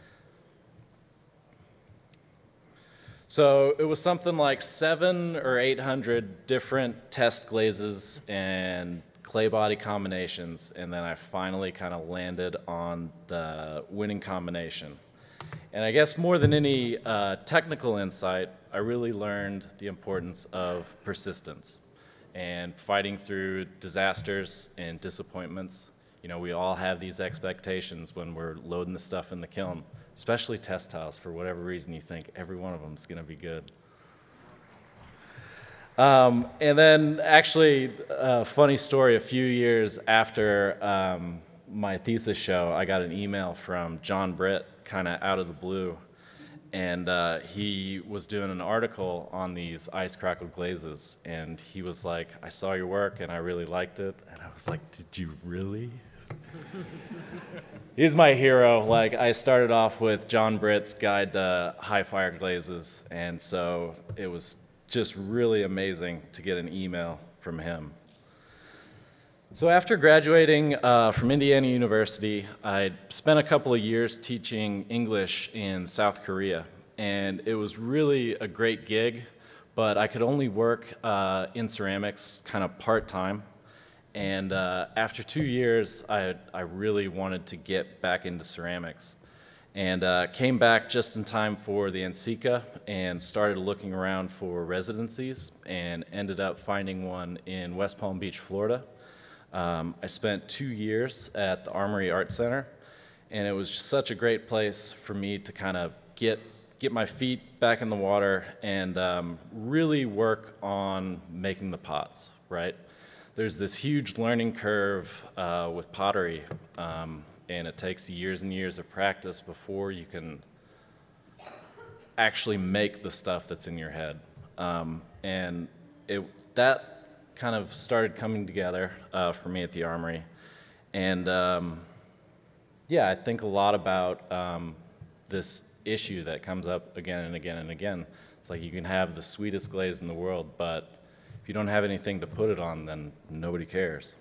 So it was something like 700 or 800 different test glazes and clay body combinations, and then I finally kind of landed on the winning combination. And I guess more than any technical insight, I really learned the importance of persistence and fighting through disasters and disappointments. You know, we all have these expectations when we're loading the stuff in the kiln, especially test tiles. For whatever reason, you think every one of them is going to be good. And then actually, a funny story, a few years after my thesis show, I got an email from John Britt, kind of out of the blue, and he was doing an article on these ice crackle glazes, and he was like, I saw your work and I really liked it, and I was like, did you really? He's my hero. Like, I started off with John Britt's Guide to High Fire Glazes, and so it was just really amazing to get an email from him. So after graduating from Indiana University, I spent a couple of years teaching English in South Korea, and it was really a great gig, but I could only work in ceramics kind of part-time. And after 2 years, I really wanted to get back into ceramics. And came back just in time for the NCECA and started looking around for residencies and ended up finding one in West Palm Beach, Florida. I spent 2 years at the Armory Art Center, and it was just such a great place for me to kind of get my feet back in the water and really work on making the pots, right? There's this huge learning curve with pottery, and it takes years and years of practice before you can actually make the stuff that's in your head. And that kind of started coming together for me at the Armory. And yeah, I think a lot about this issue that comes up again and again and again. It's like you can have the sweetest glaze in the world, but if you don't have anything to put it on, then nobody cares.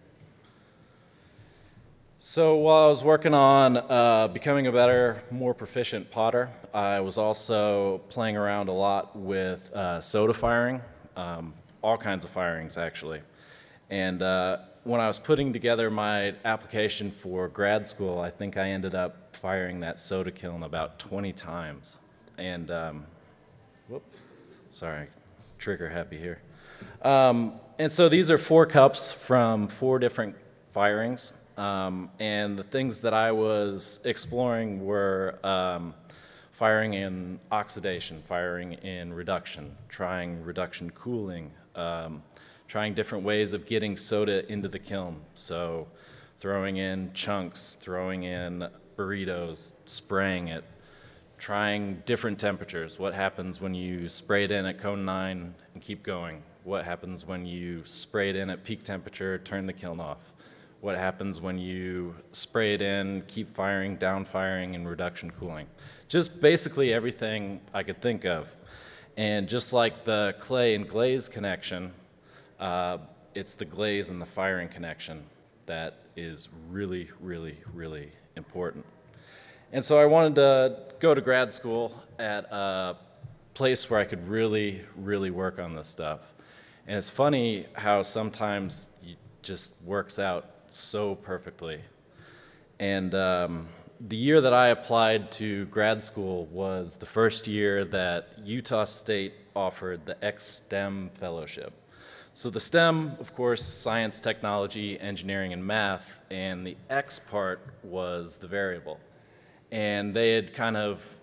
So while I was working on becoming a better, more proficient potter, I was also playing around a lot with soda firing, all kinds of firings actually. And when I was putting together my application for grad school, I think I ended up firing that soda kiln about 20 times. And, whoop, sorry, trigger happy here. And so these are 4 cups from 4 different firings. And the things that I was exploring were firing in oxidation, firing in reduction, trying reduction cooling, trying different ways of getting soda into the kiln. So throwing in chunks, throwing in burritos, spraying it, trying different temperatures. What happens when you spray it in at cone 9 and keep going? What happens when you spray it in at peak temperature, turn the kiln off? What happens when you spray it in, keep firing, down firing, and reduction cooling? Just basically everything I could think of. And just like the clay and glaze connection, it's the glaze and the firing connection that is really, really, really important. And so I wanted to go to grad school at a place where I could really, really work on this stuff. And it's funny how sometimes it just works out so perfectly. And the year that I applied to grad school was the first year that Utah State offered the X-STEM Fellowship. So the STEM, of course, science, technology, engineering, and math, and the X part was the variable. And they had kind of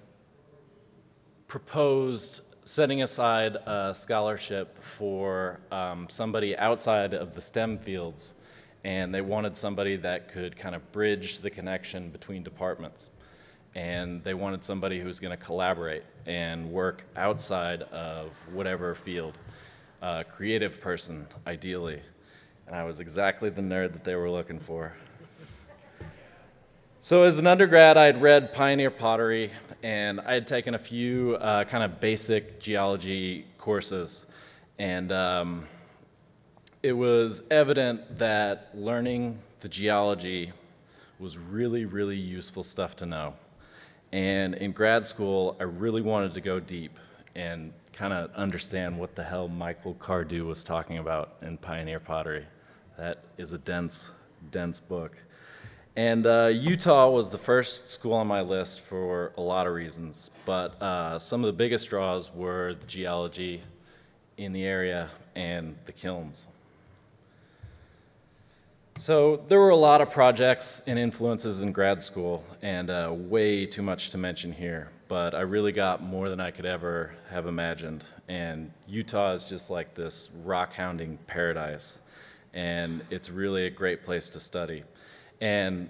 proposed setting aside a scholarship for somebody outside of the STEM fields, and they wanted somebody that could kind of bridge the connection between departments. And they wanted somebody who was going to collaborate and work outside of whatever field. Creative person, ideally. And I was exactly the nerd that they were looking for. So as an undergrad, I'd read Pioneer Pottery, and I had taken a few kind of basic geology courses. And it was evident that learning the geology was really, really useful stuff to know. And in grad school, I really wanted to go deep and kind of understand what the hell Michael Cardew was talking about in Pioneer Pottery. That is a dense, dense book. And Utah was the first school on my list for a lot of reasons, but some of the biggest draws were the geology in the area and the kilns. So there were a lot of projects and influences in grad school, and way too much to mention here, but I really got more than I could ever have imagined. And Utah is just like this rock hounding paradise, and it's really a great place to study. And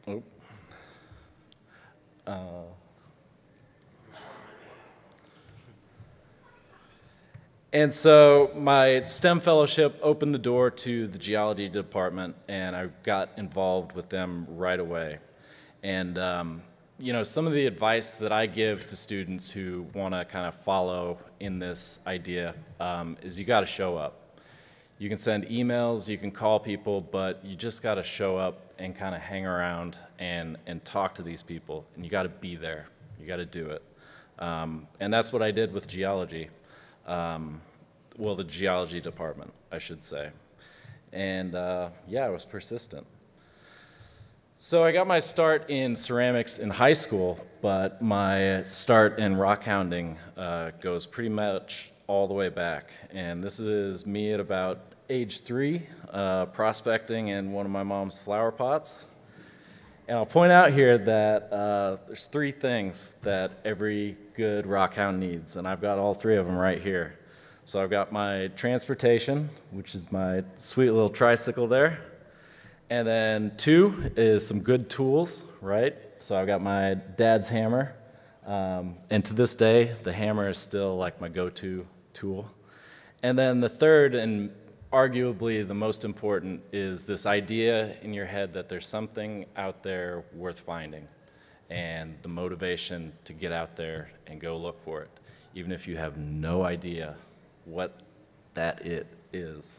And so my STEM fellowship opened the door to the geology department, and I got involved with them right away. And you know, some of the advice that I give to students who want to kind of follow in this idea is you got to show up. You can send emails, you can call people, but you just got to show up and kind of hang around and talk to these people, and you got to be there. You got to do it. And that's what I did with geology. Well, the geology department, I should say. And yeah, I was persistent. So I got my start in ceramics in high school, but my start in rock hounding goes pretty much all the way back. And this is me at about age 3, prospecting in one of my mom's flower pots. And I'll point out here that there's 3 things that every good rock hound needs, and I've got all 3 of them right here. So I've got my transportation, which is my sweet little tricycle there. And then 2 is some good tools, right? So I've got my dad's hammer. And to this day, the hammer is still like my go-to tool. And then the 3rd, and arguably the most important, is this idea in your head that there's something out there worth finding, and the motivation to get out there and go look for it, even if you have no idea what that it is.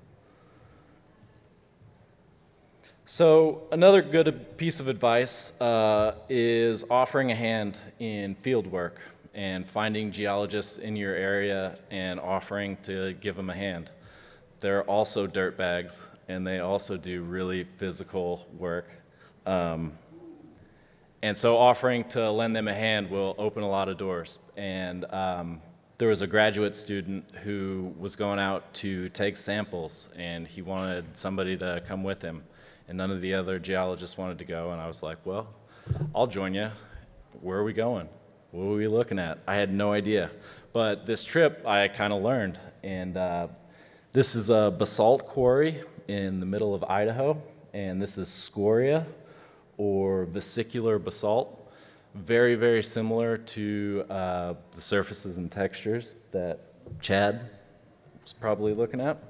So another good piece of advice is offering a hand in field work and finding geologists in your area and offering to give them a hand. They're also dirtbags, and they also do really physical work. And so offering to lend them a hand will open a lot of doors. And there was a graduate student who was going out to take samples, and he wanted somebody to come with him. And none of the other geologists wanted to go, and I was like, well, I'll join you. Where are we going? What are we looking at? I had no idea. But this trip, I kind of learned. And this is a basalt quarry in the middle of Idaho, and this is scoria, or vesicular basalt. Very, very similar to the surfaces and textures that Chad was probably looking at.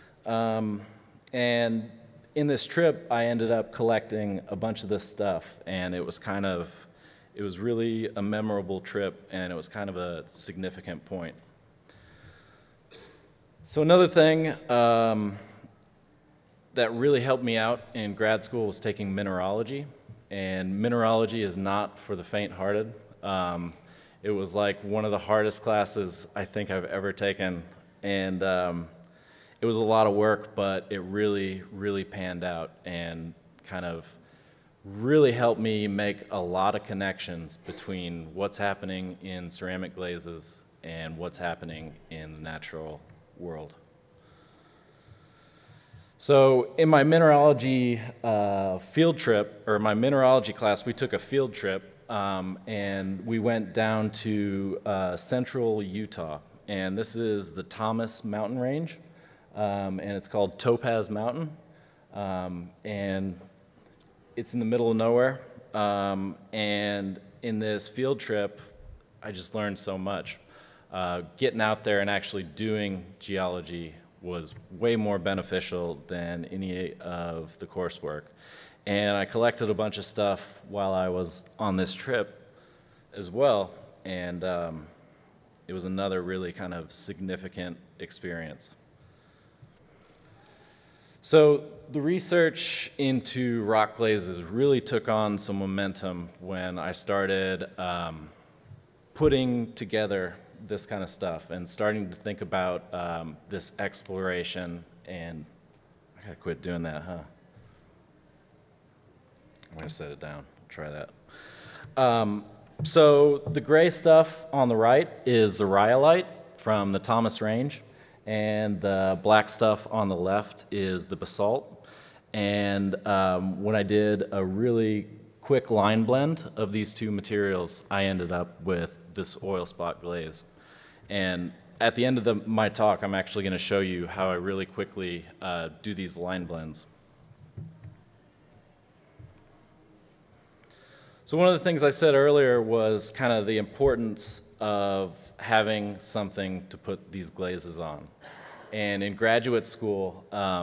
And in this trip, I ended up collecting a bunch of this stuff, and it was really a memorable trip, and it was kind of a significant point. So another thing that really helped me out in grad school was taking mineralogy, and mineralogy is not for the faint-hearted. It was like one of the hardest classes I think I've ever taken, and it was a lot of work, but it really, really panned out and kind of really helped me make a lot of connections between what's happening in ceramic glazes and what's happening in the natural world. So in my mineralogy field trip, or my mineralogy class, we took a field trip and we went down to central Utah. And this is the Thomas mountain range, and it's called Topaz Mountain. And it's in the middle of nowhere. And in this field trip, I just learned so much. Getting out there and actually doing geology was way more beneficial than any of the coursework. And I collected a bunch of stuff while I was on this trip as well, and it was another really kind of significant experience. So the research into rock glazes really took on some momentum when I started putting together this kind of stuff and starting to think about this exploration. And I gotta quit doing that, huh? I'm gonna set it down, try that. So the gray stuff on the right is the rhyolite from the Thomas Range, and the black stuff on the left is the basalt. And when I did a really quick line blend of these two materials, I ended up with this oil spot glaze. And at the end of my talk, I'm actually going to show you how I really quickly do these line blends. So one of the things I said earlier was kind of the importance of having something to put these glazes on. And in graduate school,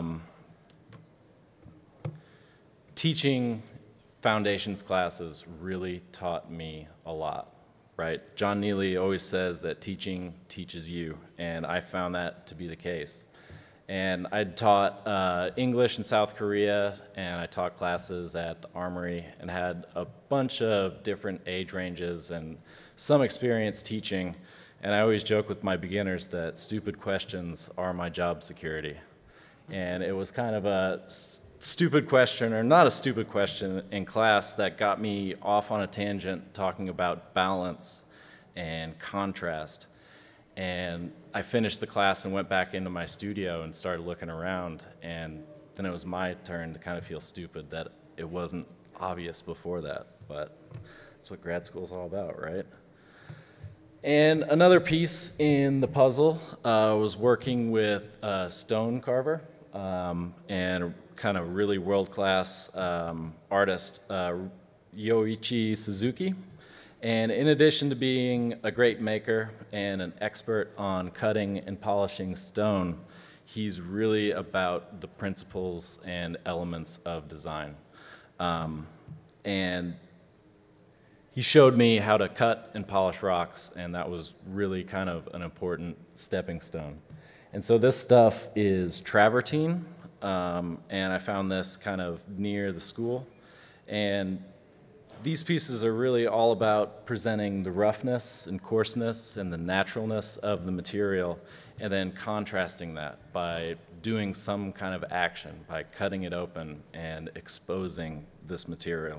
teaching foundations classes really taught me a lot, right? John Neely always says that teaching teaches you, and I found that to be the case. And I taught English in South Korea, and I taught classes at the Armory, and had a bunch of different age ranges and some experience teaching. And I always joke with my beginners that stupid questions are my job security. And it was kind of a stupid question, or not a stupid question, in class that got me off on a tangent talking about balance and contrast. And I finished the class and went back into my studio and started looking around, and then it was my turn to kind of feel stupid that it wasn't obvious before that, but that's what grad school's all about, right? And another piece in the puzzle was working with a stone carver and kind of really world-class artist, Yoichi Suzuki. And in addition to being a great maker and an expert on cutting and polishing stone, he's really about the principles and elements of design. And he showed me how to cut and polish rocks, and that was really kind of an important stepping stone. And so this stuff is travertine, and I found this kind of near the school. And these pieces are really all about presenting the roughness and coarseness and the naturalness of the material, and then contrasting that by doing some kind of action, by cutting it open and exposing this material.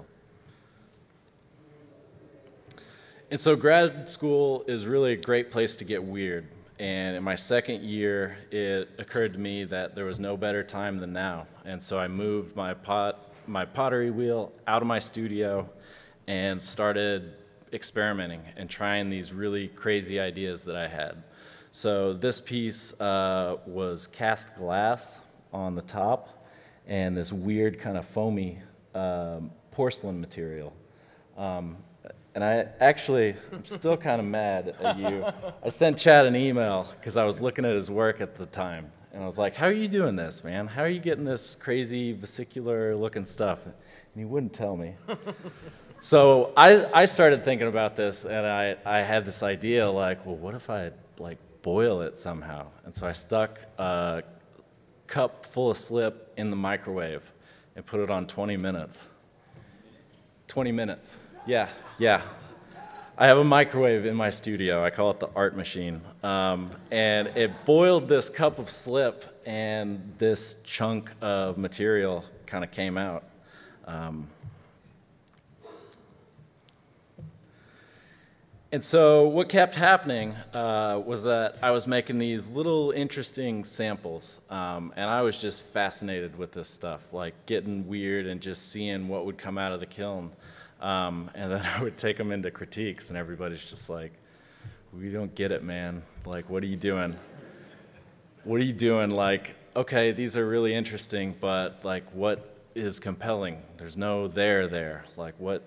And so grad school is really a great place to get weird. And in my second year, it occurred to me that there was no better time than now. And so I moved my pottery wheel out of my studio and started experimenting and trying these really crazy ideas that I had. So this piece was cast glass on the top and this weird kind of foamy porcelain material. And I'm still kind of mad at you. I sent Chad an email because I was looking at his work at the time. And I was like, how are you doing this, man? How are you getting this crazy vesicular looking stuff? And he wouldn't tell me. So I started thinking about this, and I had this idea like, well, what if I like boil it somehow? And so I stuck a cup full of slip in the microwave and put it on 20 minutes. 20 minutes. Yeah. I have a microwave in my studio. I call it the art machine. And it boiled this cup of slip, and this chunk of material kind of came out. And so what kept happening was that I was making these little interesting samples, and I was just fascinated with this stuff, like getting weird and just seeing what would come out of the kiln. And then I would take them into critiques, and everybody's just like, we don't get it, man. Like, what are you doing? What are you doing? Like, okay, these are really interesting, but like, what is compelling? There's no there. Like, what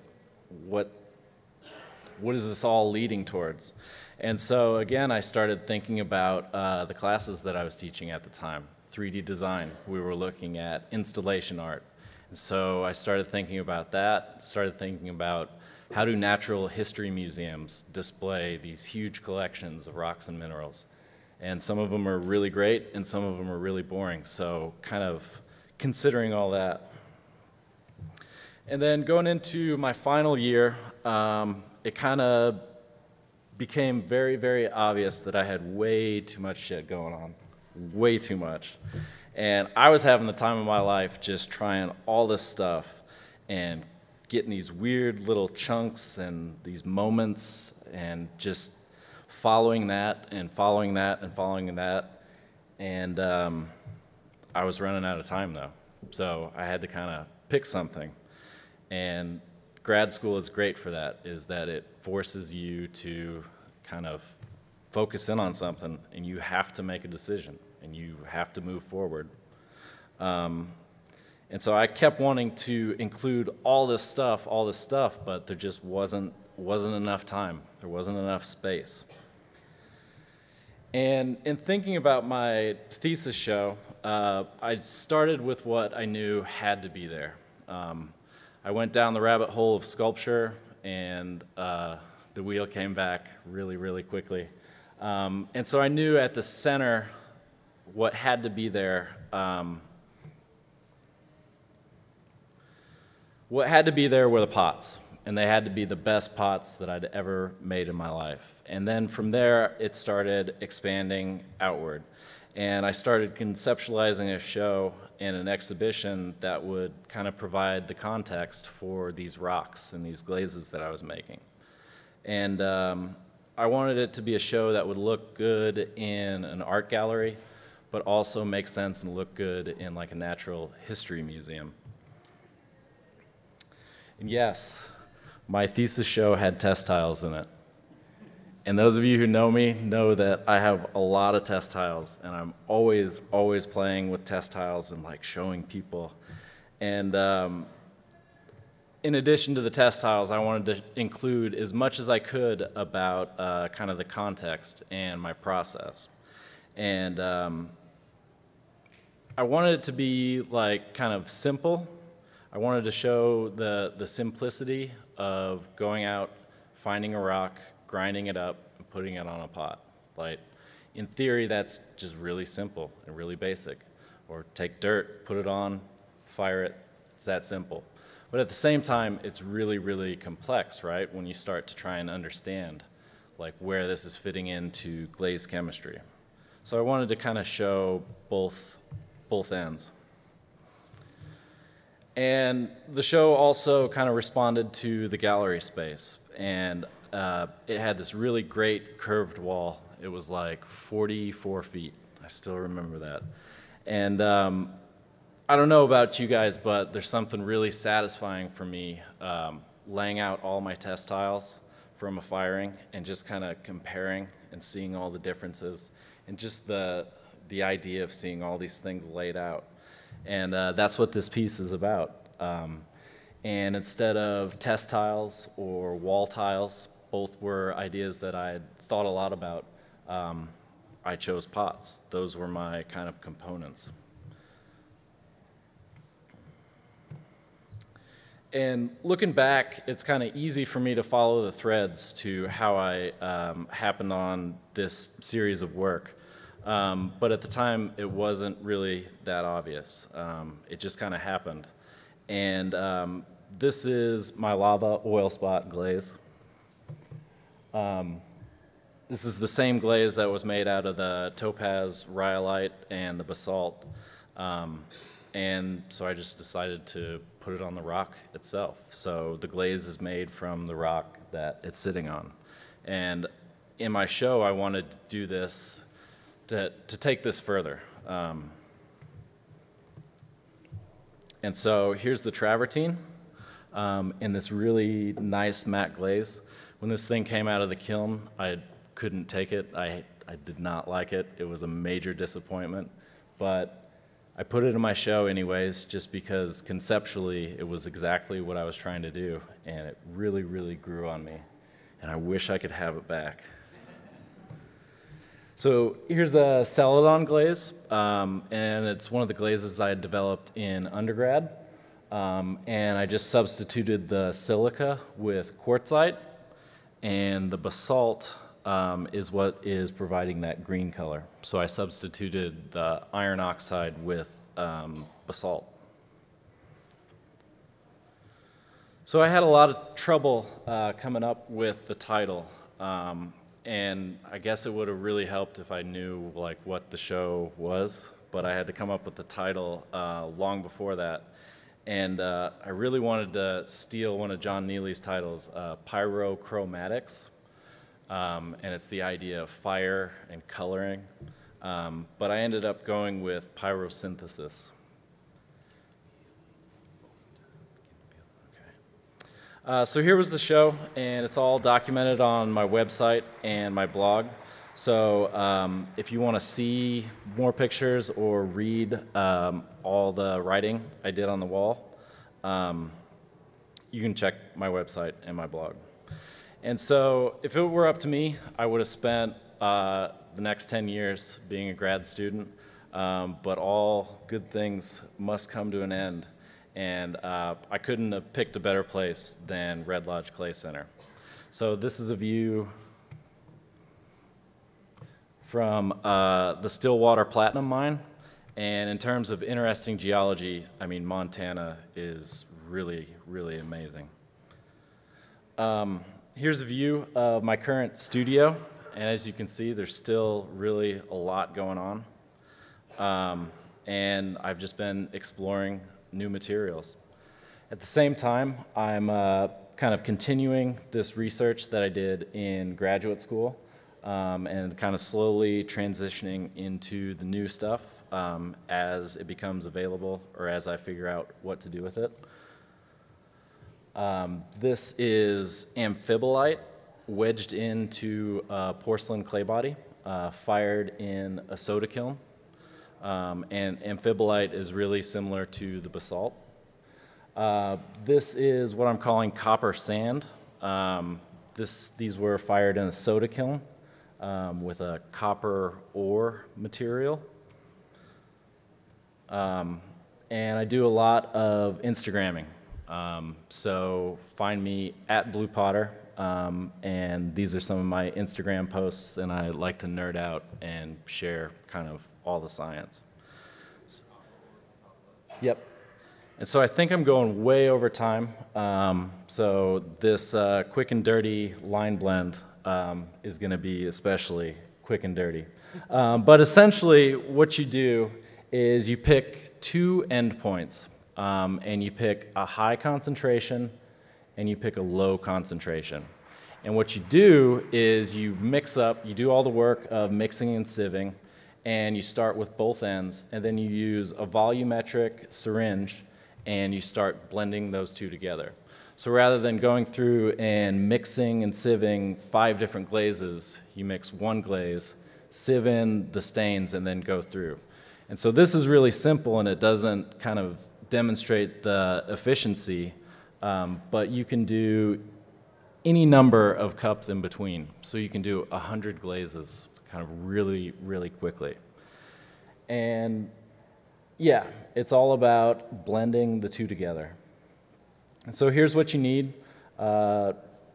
is this all leading towards? And so again, I started thinking about the classes that I was teaching at the time. 3D design, we were looking at installation art. And so I started thinking about that, started thinking about how do natural history museums display these huge collections of rocks and minerals. And some of them are really great, and some of them are really boring. So kind of considering all that. And then going into my final year, it kind of became very, very obvious that I had way too much shit going on, way too much. And I was having the time of my life just trying all this stuff and getting these weird little chunks and these moments and just following that and following that and following that. And I was running out of time though. So I had to kind of pick something. And grad school is great for that, is that it forces you to kind of focus in on something, and you have to make a decision, and you have to move forward. And so I kept wanting to include all this stuff, but there just wasn't enough time. There wasn't enough space. And in thinking about my thesis show, I started with what I knew had to be there. I went down the rabbit hole of sculpture, and the wheel came back really, really quickly. And so I knew at the center what had to be there. What had to be there were the pots, and they had to be the best pots that I'd ever made in my life. And then from there, it started expanding outward. And I started conceptualizing a show and an exhibition that would kind of provide the context for these rocks and these glazes that I was making. And I wanted it to be a show that would look good in an art gallery, but also make sense and look good in like a natural history museum. And yes, my thesis show had test tiles in it. And those of you who know me know that I have a lot of test tiles, and I'm always playing with test tiles and like showing people. And in addition to the test tiles, I wanted to include as much as I could about kind of the context and my process. And I wanted it to be like kind of simple. I wanted to show the simplicity of going out, finding a rock, grinding it up, and putting it on a pot. Like, in theory, that's just really simple and really basic. Or take dirt, put it on, fire it. It's that simple. But at the same time, it's really, really complex, right? When you start to try and understand like where this is fitting into glaze chemistry. So I wanted to kind of show both ends. And the show also kind of responded to the gallery space. And it had this really great curved wall. It was like 44 feet. I still remember that. And I don't know about you guys, but there's something really satisfying for me laying out all my test tiles from a firing and just kind of comparing and seeing all the differences and just the idea of seeing all these things laid out. And that's what this piece is about. And instead of test tiles or wall tiles, both were ideas that I had thought a lot about. I chose pots. Those were my kind of components. And looking back, it's kind of easy for me to follow the threads to how I happened on this series of work. But at the time, it wasn't really that obvious. It just kind of happened. And this is my lava oil spot glaze. This is the same glaze that was made out of the topaz, rhyolite, and the basalt. And so I just decided to put it on the rock itself. So the glaze is made from the rock that it's sitting on. And in my show, I wanted to do this, to take this further. And so here's the travertine in this really nice matte glaze. When this thing came out of the kiln, I couldn't take it. I did not like it. It was a major disappointment. But I put it in my show anyways, just because conceptually it was exactly what I was trying to do. And it really, really grew on me. And I wish I could have it back. So here's a Celadon glaze, and it's one of the glazes I had developed in undergrad. And I just substituted the silica with quartzite, and the basalt is what is providing that green color. So I substituted the iron oxide with basalt. So I had a lot of trouble coming up with the title. And I guess it would have really helped if I knew like what the show was, but I had to come up with the title long before that. And I really wanted to steal one of John Neely's titles, Pyrochromatics, and it's the idea of fire and coloring. But I ended up going with pyrosynthesis. So here was the show, and it's all documented on my website and my blog. So if you want to see more pictures or read all the writing I did on the wall, you can check my website and my blog. And so if it were up to me, I would have spent the next 10 years being a grad student, but all good things must come to an end. And I couldn't have picked a better place than Red Lodge Clay Center. So this is a view from the Stillwater Platinum Mine. And in terms of interesting geology, I mean, Montana is really, really amazing. Here's a view of my current studio. And as you can see, there's still really a lot going on. And I've just been exploring new materials. At the same time, I'm kind of continuing this research that I did in graduate school and kind of slowly transitioning into the new stuff as it becomes available or as I figure out what to do with it. This is amphibolite wedged into a porcelain clay body, fired in a soda kiln. And amphibolite is really similar to the basalt. This is what I'm calling copper sand. These were fired in a soda kiln with a copper ore material. And I do a lot of Instagramming. So find me at Blue Potter, and these are some of my Instagram posts, and I like to nerd out and share kind of all the science. Yep. And so I think I'm going way over time. So this quick and dirty line blend is going to be especially quick and dirty. But essentially what you do is you pick two endpoints, and you pick a high concentration and you pick a low concentration. And what you do is you mix up, you do all the work of mixing and sieving, and you start with both ends, and then you use a volumetric syringe, and you start blending those two together. So rather than going through and mixing and sieving 5 different glazes, you mix one glaze, sieve in the stains, and then go through. And so this is really simple, and it doesn't kind of demonstrate the efficiency, but you can do any number of cups in between. So you can do 100 glazes kind of really, really quickly. And yeah, it's all about blending the two together. And so here's what you need. And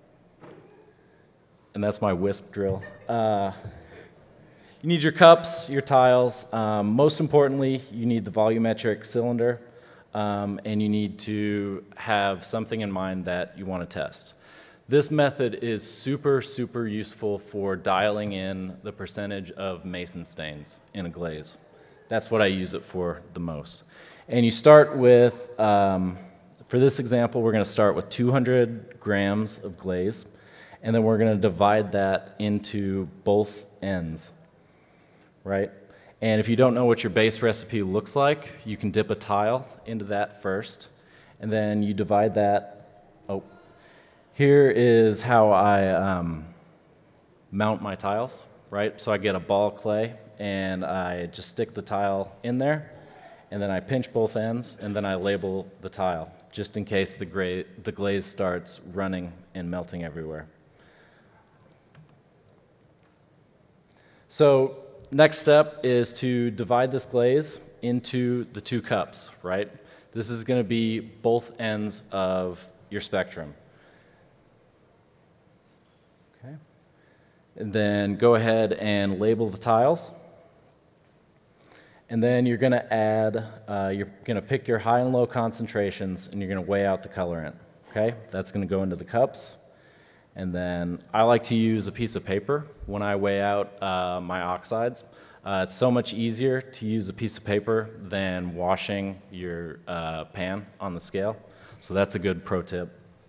that's my whisk drill. You need your cups, your tiles. Most importantly, you need the volumetric cylinder. And you need to have something in mind that you want to test. This method is super, super useful for dialing in the percentage of mason stains in a glaze. That's what I use it for the most. And you start with, for this example, we're going to start with 200 grams of glaze. and then we're going to divide that into both ends, right? And if you don't know what your base recipe looks like, you can dip a tile into that first, and then you divide that. Oh, here is how I mount my tiles, right? So I get a ball of clay, and I just stick the tile in there, and then I pinch both ends, and then I label the tile, just in case the glaze starts running and melting everywhere. So next step is to divide this glaze into the two cups, right? This is going to be both ends of your spectrum. Okay. And then go ahead and label the tiles. And then you're going to add, you're going to pick your high and low concentrations, and you're going to weigh out the colorant. Okay? That's going to go into the cups. And then I like to use a piece of paper when I weigh out my oxides. It's so much easier to use a piece of paper than washing your pan on the scale. So that's a good pro tip.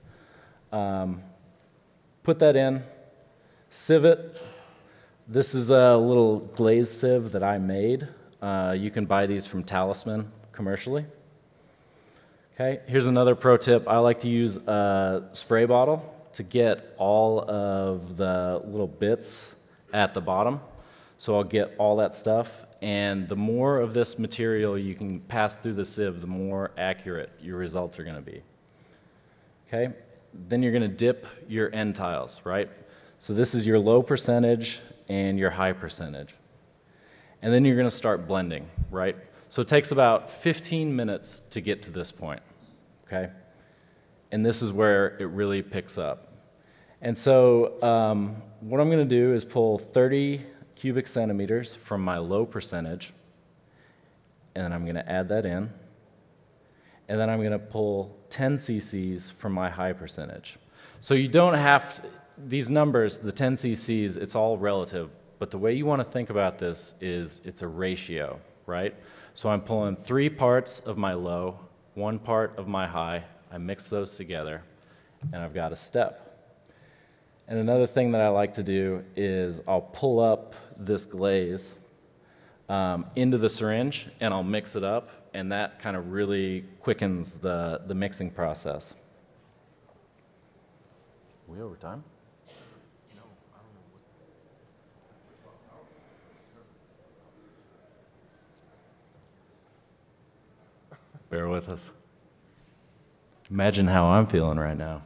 Put that in, sieve it. This is a little glaze sieve that I made. You can buy these from Talisman commercially. Okay, here's another pro tip. I like to use a spray bottle to get all of the little bits at the bottom. So I'll get all that stuff, and the more of this material you can pass through the sieve, the more accurate your results are going to be. Okay, then you're going to dip your end tiles, right? So this is your low percentage and your high percentage. And then you're going to start blending, right? So it takes about 15 minutes to get to this point, okay? And this is where it really picks up. And so what I'm going to do is pull 30 cubic centimeters from my low percentage, and then I'm going to add that in. And then I'm going to pull 10 cc's from my high percentage. So you don't have to, these numbers, the 10 cc's, it's all relative. But the way you want to think about this is it's a ratio, right? So I'm pulling 3 parts of my low, 1 part of my high. I mix those together, and I've got a step. And another thing that I like to do is I'll pull up this glaze into the syringe, and I'll mix it up, and that kind of really quickens the mixing process. Are we over time? No, I don't know. Bear with us. Imagine how I'm feeling right now.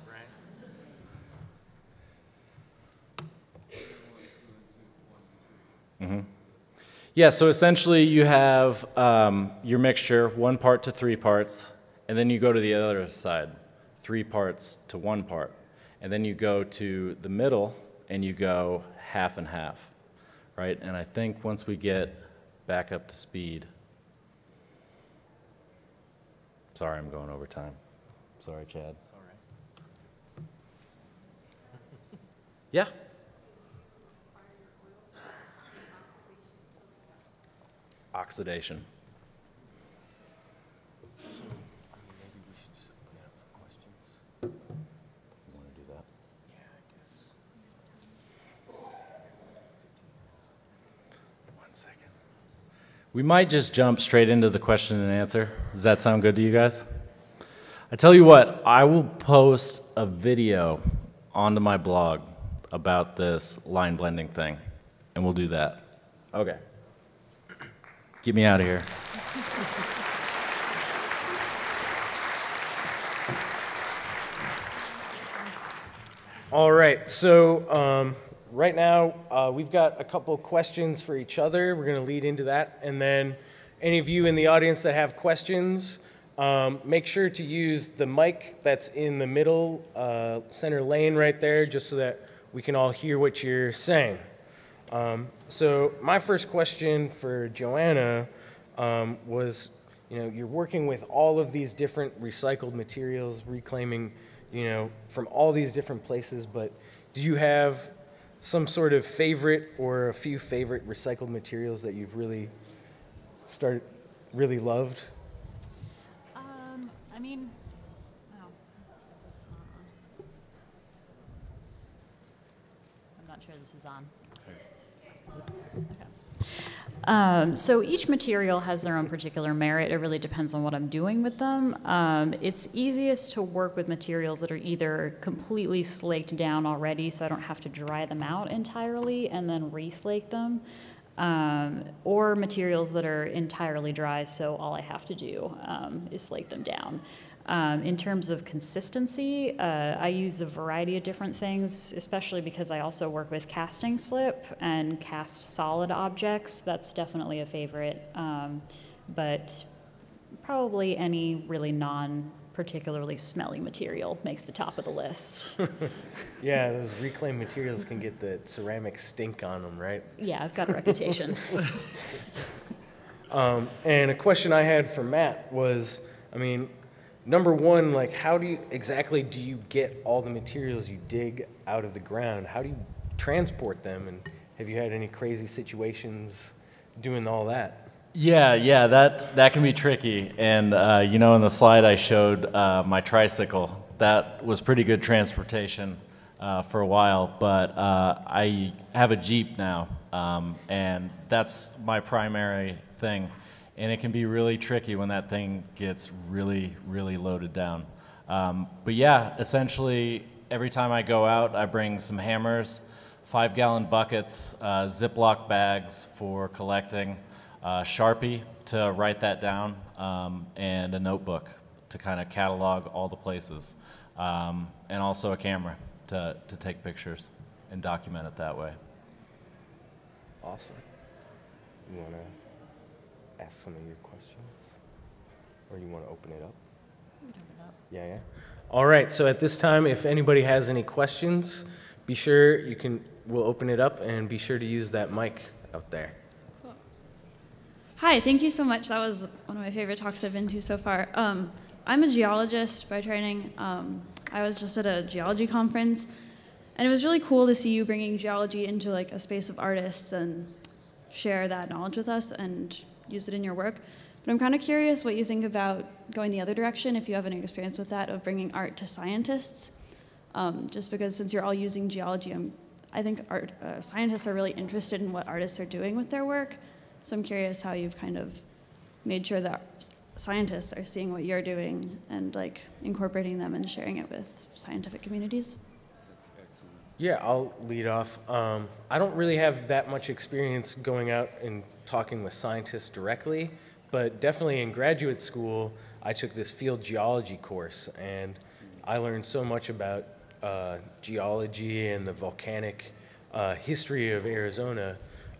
Mm-hmm. Yeah, so essentially you have your mixture, 1 part to 3 parts, and then you go to the other side, 3 parts to 1 part. And then you go to the middle, and you go half and half, right? And I think once we get back up to speed, sorry, I'm going over time. Sorry, Chad. It's all right. Yeah. Oxidation. So, maybe we should just open it up for questions. You want to do that? Yeah, I guess. 1 second. We might just jump straight into the question and answer. Does that sound good to you guys? I tell you what, I will post a video onto my blog about this line blending thing, and we'll do that. Okay. Get me out of here. All right, so right now we've got a couple questions for each other. We're going to lead into that, and then any of you in the audience that have questions, make sure to use the mic that's in the middle center lane right there, just so that we can all hear what you're saying. So my first question for Joanna was, you're working with all of these different recycled materials, reclaiming, from all these different places, but do you have some sort of favorite or a few favorite recycled materials that you've really loved? I mean, oh, this is not on. not sure this is on. Okay. So each material has their own particular merit. It really depends on what I'm doing with them. It's easiest to work with materials that are either completely slaked down already, so I don't have to dry them out entirely and then re-slake them, or materials that are entirely dry, so all I have to do is slake them down. In terms of consistency, I use a variety of different things, especially because I also work with casting slip and cast solid objects. That's definitely a favorite, but probably any really non-particularly smelly material makes the top of the list. Yeah, those reclaimed materials can get the ceramic stink on them, right? Yeah, I've got a reputation. And a question I had for Matt was, I mean, number one, like, how do you get all the materials you dig out of the ground? How do you transport them? And have you had any crazy situations doing all that? Yeah, that can be tricky. And you know, in the slide I showed my tricycle. That was pretty good transportation for a while. But I have a Jeep now, and that's my primary thing. And it can be really tricky when that thing gets really, really loaded down. But yeah, essentially, every time I go out, I bring some hammers, 5-gallon buckets, Ziploc bags for collecting, Sharpie to write that down, and a notebook to kind of catalog all the places, and also a camera to take pictures and document it that way. Awesome. You want to ask some of your questions? Or you want to open it up? Yeah. All right, so at this time, if anybody has any questions, be sure we'll open it up, and be sure to use that mic out there. Cool. Hi, thank you so much. That was one of my favorite talks I've been to so far. I'm a geologist by training. I was just at a geology conference, and it was really cool to see you bringing geology into like a space of artists and share that knowledge with us and use it in your work. But I'm kind of curious what you think about going the other direction, if you have any experience with that, of bringing art to scientists. Just because since you're all using geology, I think scientists are really interested in what artists are doing with their work. So I'm curious how you've kind of made sure that scientists are seeing what you're doing and like incorporating them and sharing it with scientific communities. Yeah, I'll lead off. I don't really have that much experience going out and talking with scientists directly, but definitely in graduate school, I took this field geology course, and I learned so much about geology and the volcanic history of Arizona.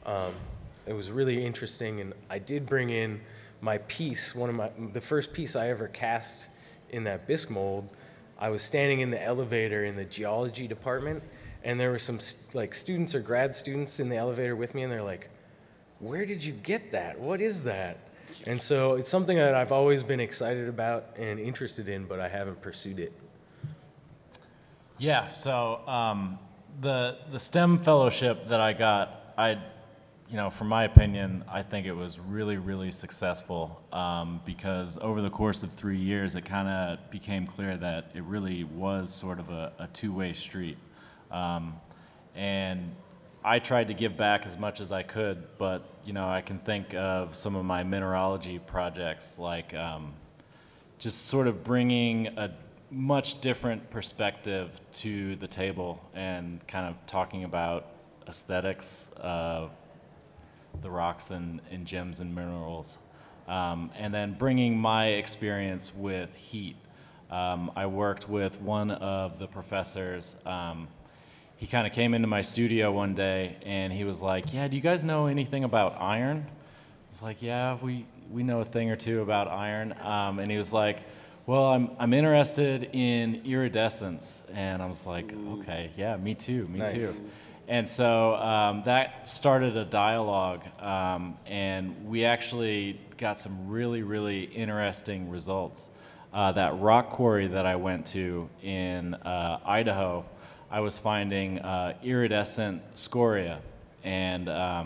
It was really interesting, and I did bring in my piece, the first piece I ever cast in that bisque mold. I was standing in the elevator in the geology department, and there were some like students or grad students in the elevator with me, and they're like, "Where did you get that? What is that?" And so it's something that I've always been excited about and interested in, but I haven't pursued it. Yeah, so the STEM fellowship that I got, from my opinion, I think it was really, really successful because over the course of 3 years, it kind of became clear that it really was sort of a two-way street. And I tried to give back as much as I could, but I can think of some of my mineralogy projects, like just sort of bringing a much different perspective to the table and kind of talking about aesthetics of the rocks and gems and minerals, and then bringing my experience with heat. I worked with one of the professors. He kind of came into my studio one day and he was like, "Yeah, do you guys know anything about iron?" I was like, "Yeah, we know a thing or two about iron." And he was like, "Well, I'm interested in iridescence." And I was like, "Okay, yeah, me too, me too." And so that started a dialogue, and we actually got some really, really interesting results. That rock quarry that I went to in Idaho, I was finding iridescent scoria, and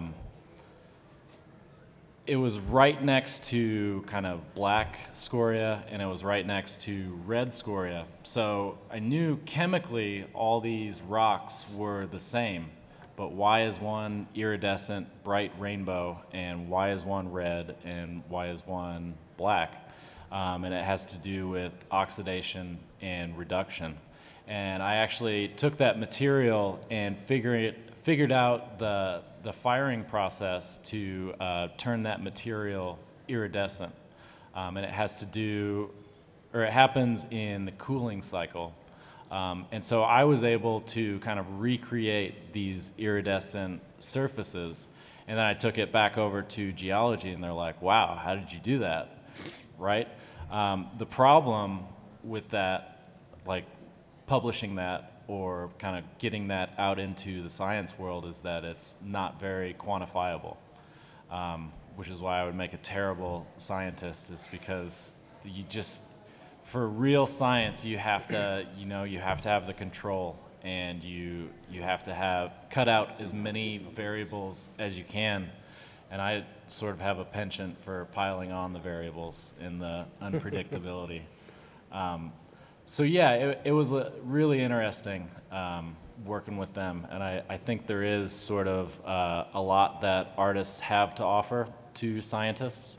it was right next to kind of black scoria, and it was right next to red scoria. So I knew chemically all these rocks were the same, but why is one iridescent, bright rainbow, and why is one red, and why is one black? And it has to do with oxidation and reduction. And I actually took that material and figured out the firing process to turn that material iridescent. And it has to do, or it happens in the cooling cycle. And so I was able to kind of recreate these iridescent surfaces. And then I took it back over to geology, and they're like, wow, how did you do that? Right? The problem with that, like publishing that or kind of getting that out into the science world, is that it's not very quantifiable, which is why I would make a terrible scientist, is because you just, for real science, you have to, you have to have the control, and you have to cut out as many variables as you can. And I sort of have a penchant for piling on the variables and the unpredictability. So yeah, it was really interesting working with them, and I think there is sort of a lot that artists have to offer to scientists.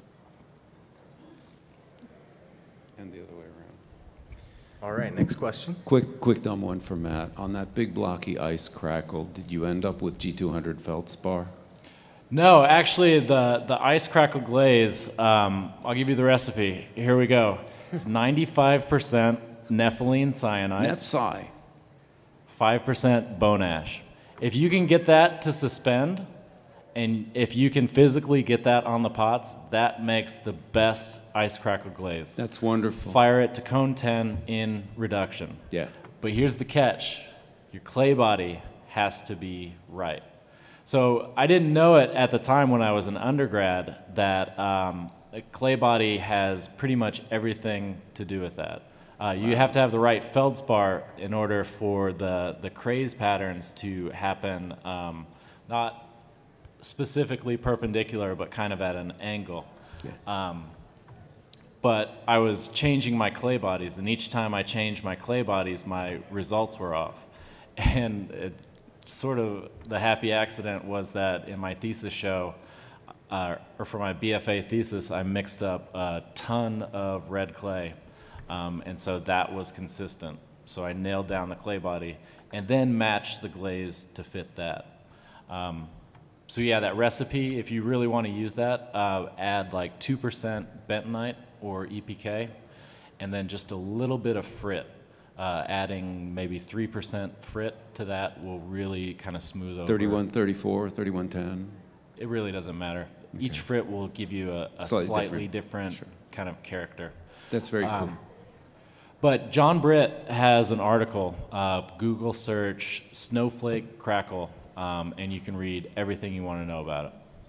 And the other way around. All right, next question. Quick dumb one for Matt. On that big blocky ice crackle, did you end up with G200 feldspar? No, actually, the ice crackle glaze, I'll give you the recipe. Here we go. It's 95% nepheline cyanide, Nepsi. 5% bone ash. If you can get that to suspend, and if you can physically get that on the pots, that makes the best ice crackle glaze. That's wonderful. Fire it to cone 10 in reduction. Yeah. But here's the catch. Your clay body has to be right. So I didn't know it at the time when I was an undergrad that a clay body has pretty much everything to do with that. You have to have the right feldspar in order for the craze patterns to happen, not specifically perpendicular, but kind of at an angle. Yeah. But I was changing my clay bodies, and each time I changed my clay bodies, my results were off. And sort of the happy accident was that in my thesis show, or for my BFA thesis, I mixed up a ton of red clay. And so that was consistent. So I nailed down the clay body and then matched the glaze to fit that. So yeah, that recipe, if you really want to use that, add like 2% bentonite or EPK, and then just a little bit of frit. Adding maybe 3% frit to that will really kind of smooth over. 3134, 3110. It really doesn't matter. Okay. Each frit will give you a slightly different kind of character. That's very cool. But John Britt has an article, Google search snowflake crackle, and you can read everything you want to know about it.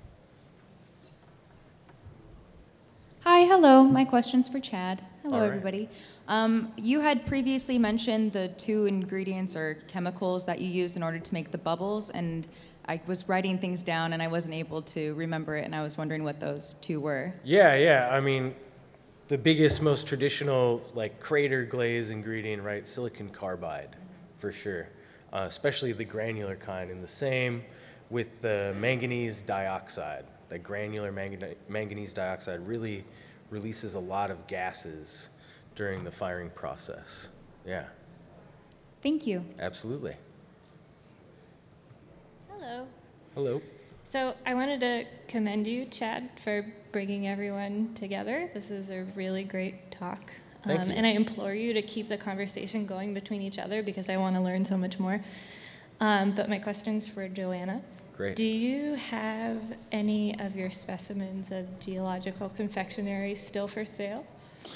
Hi, hello. My question's for Chad. Hello, All right. everybody. You had previously mentioned the 2 ingredients or chemicals that you use in order to make the bubbles, and I was writing things down and I wasn't able to remember it, and I was wondering what those 2 were. Yeah. I mean, the biggest, most traditional, like crater glaze ingredient, right? Silicon carbide, for sure. Especially the granular kind, and the same with the manganese dioxide. The granular manganese dioxide really releases a lot of gases during the firing process. Yeah. Thank you. Absolutely. Hello. Hello. So I wanted to commend you, Chad, for bringing everyone together. This is a really great talk. Thank you. And I implore you to keep the conversation going between each other because I want to learn so much more. But my question's for Joanna. Great. Do you have any of your specimens of geological confectionery still for sale?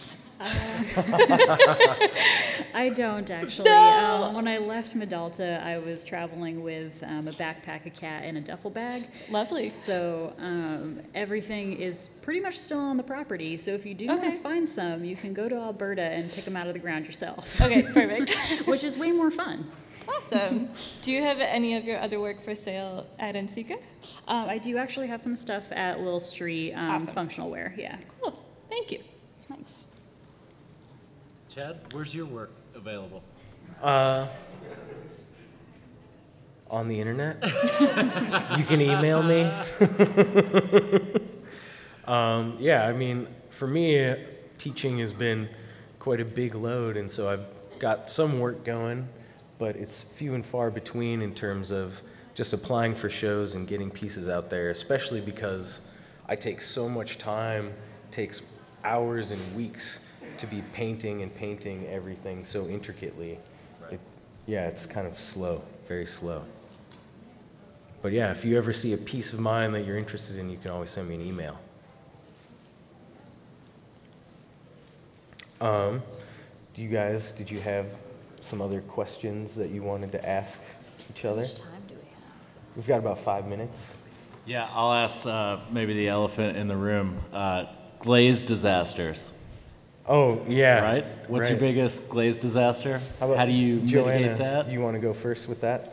I don't, actually. No! When I left Medalta, I was traveling with a backpack, a cat, and a duffel bag. Lovely. So everything is pretty much still on the property. So if you do want to find some, you can go to Alberta and pick them out of the ground yourself. Okay, perfect. Which is way more fun. Awesome. Do you have any of your other work for sale at Ensika? I do actually have some stuff at Little Street, Awesome. functional wear, yeah. Cool. Thank you. Thanks. Chad, where's your work available? on the internet. You can email me. Yeah, I mean, for me, teaching has been quite a big load, and so I've got some work going, but it's few and far between in terms of just applying for shows and getting pieces out there, especially because I take so much time, takes hours and weeks to be painting everything so intricately. Right. Yeah, it's kind of slow, very slow. But yeah, if you ever see a piece of mine that you're interested in, you can always send me an email. Did you have some other questions that you wanted to ask each other? How much time do we have? We've got about 5 minutes. Yeah, I'll ask maybe the elephant in the room. Glaze disasters. Oh, yeah. Right? What's your biggest glaze disaster? How do you Joanna, mitigate that? You want to go first with that?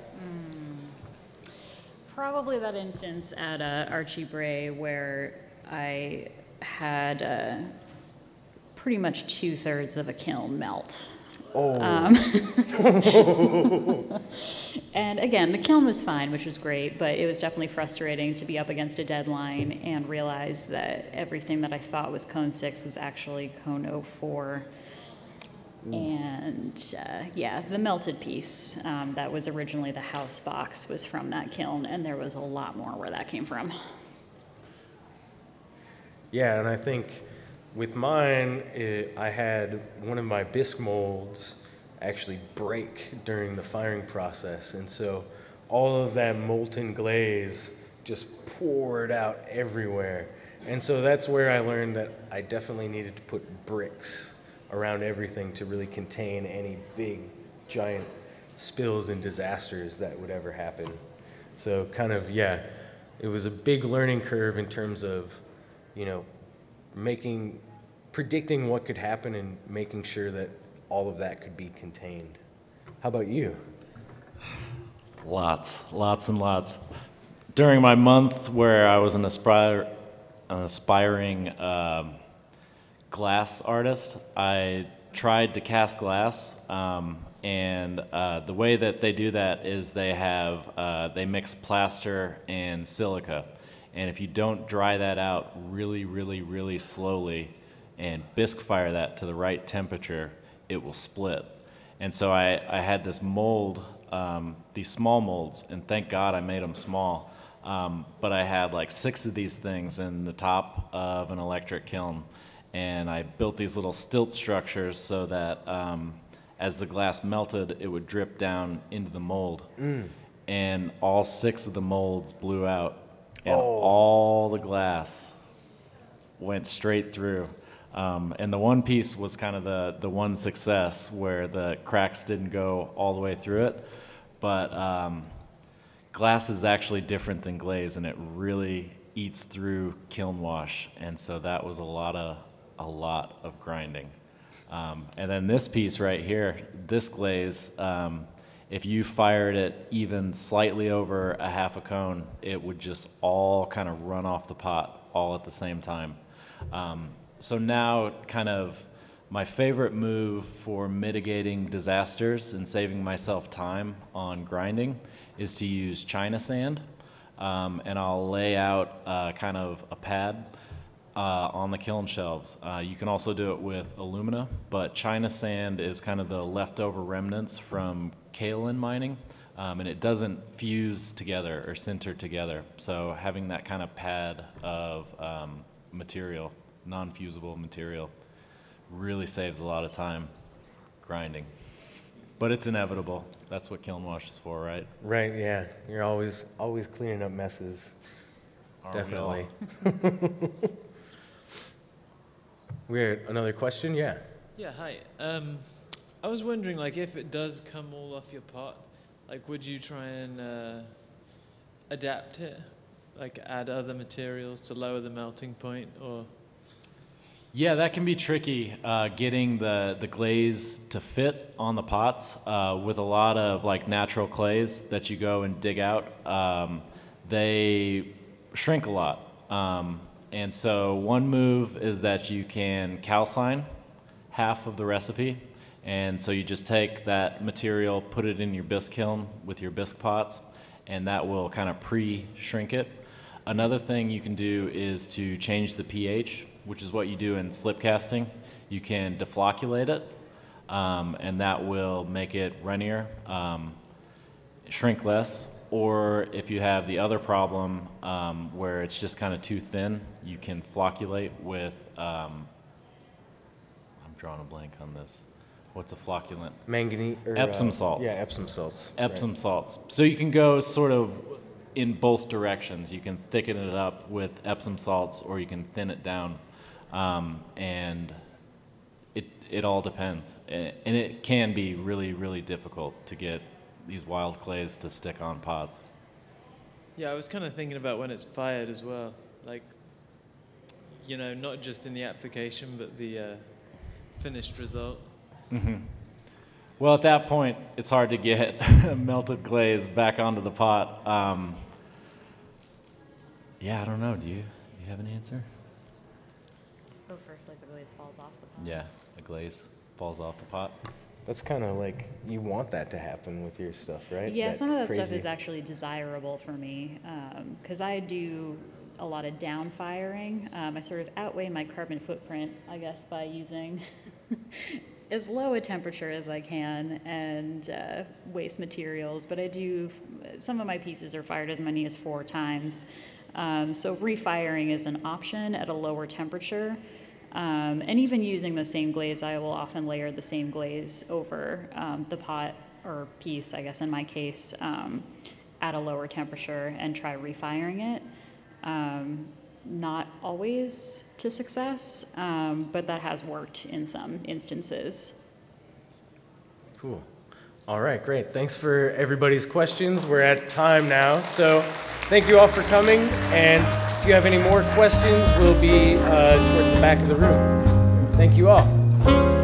Probably that instance at Archie Bray where I had pretty much 2/3 of a kiln melt. Oh. And again, the kiln was fine, which was great, but it was definitely frustrating to be up against a deadline and realize that everything that I thought was cone 6 was actually cone 04. And yeah, the melted piece that was originally the house box was from that kiln, and there was a lot more where that came from. Yeah, and I think with mine, I had one of my bisque molds actually break during the firing process, and so all of that molten glaze just poured out everywhere. And so that's where I learned that I definitely needed to put bricks around everything to really contain any big, giant spills and disasters that would ever happen. So kind of, yeah, it was a big learning curve in terms of, you know, predicting what could happen and making sure that all of that could be contained. How about you? Lots and lots. During my month where I was an aspiring glass artist, I tried to cast glass, and the way that they do that is they mix plaster and silica, and if you don't dry that out really slowly and bisque fire that to the right temperature, it will split. And so I had this mold, these small molds, and thank God I made them small. But I had like 6 of these things in the top of an electric kiln. And I built these little stilt structures so that as the glass melted, it would drip down into the mold. And all 6 of the molds blew out. And all the glass went straight through. And the one piece was kind of the one success where the cracks didn't go all the way through it. But glass is actually different than glaze, and it really eats through kiln wash. And so that was a lot of grinding. And then this piece right here, this glaze, if you fired it even slightly over a half a cone, it would just all kind of run off the pot all at the same time. So now kind of my favorite move for mitigating disasters and saving myself time on grinding is to use China sand. And I'll lay out kind of a pad on the kiln shelves. You can also do it with alumina, but China sand is kind of the leftover remnants from kaolin mining, and it doesn't fuse together or sinter together. So having that kind of pad of material, non-fusible material, really saves a lot of time grinding. But it's inevitable. That's what kiln wash is for, right? Right, yeah. You're always cleaning up messes. Definitely. We had another question? Yeah. Yeah, hi. I was wondering, like, if it does come all off your pot, like, would you try and adapt it? Like, add other materials to lower the melting point, or? Yeah, that can be tricky, getting the glaze to fit on the pots. With a lot of like natural clays that you go and dig out, they shrink a lot. And so one move is that you can calcine half of the recipe. And so you just take that material, put it in your bisque kiln with your bisque pots, and that will kind of pre-shrink it. Another thing you can do is to change the pH, which is what you do in slip casting. You can deflocculate it, and that will make it runnier, shrink less. Or if you have the other problem where it's just kind of too thin, you can flocculate with, I'm drawing a blank on this. What's a flocculant? Manganese? Epsom salts. Yeah, Epsom salts. Epsom salts. So you can go sort of in both directions. You can thicken it up with Epsom salts, or you can thin it down. And it all depends. And it can be really, really difficult to get these wild clays to stick on pods. Yeah, I was kind of thinking about when it's fired as well. Like, you know, not just in the application, but the finished result. Mm-hmm. Well, at that point, it's hard to get melted glaze back onto the pot. Yeah, I don't know. Do you have an answer? Oh, first, like the glaze falls off the pot. Yeah, the glaze falls off the pot. That's kind of like, you want that to happen with your stuff, right? Yeah, some of that stuff crazy- is actually desirable for me because I do a lot of down firing. I sort of outweigh my carbon footprint, I guess, by using as low a temperature as I can and waste materials. But I do, some of my pieces are fired as many as 4 times. So refiring is an option at a lower temperature. And even using the same glaze, I will often layer the same glaze over the pot or piece, I guess in my case, at a lower temperature and try refiring it. Not always to success, but that has worked in some instances. Cool. All right, great. Thanks for everybody's questions. We're at time now, so thank you all for coming. And if you have any more questions, we'll be towards the back of the room. Thank you all.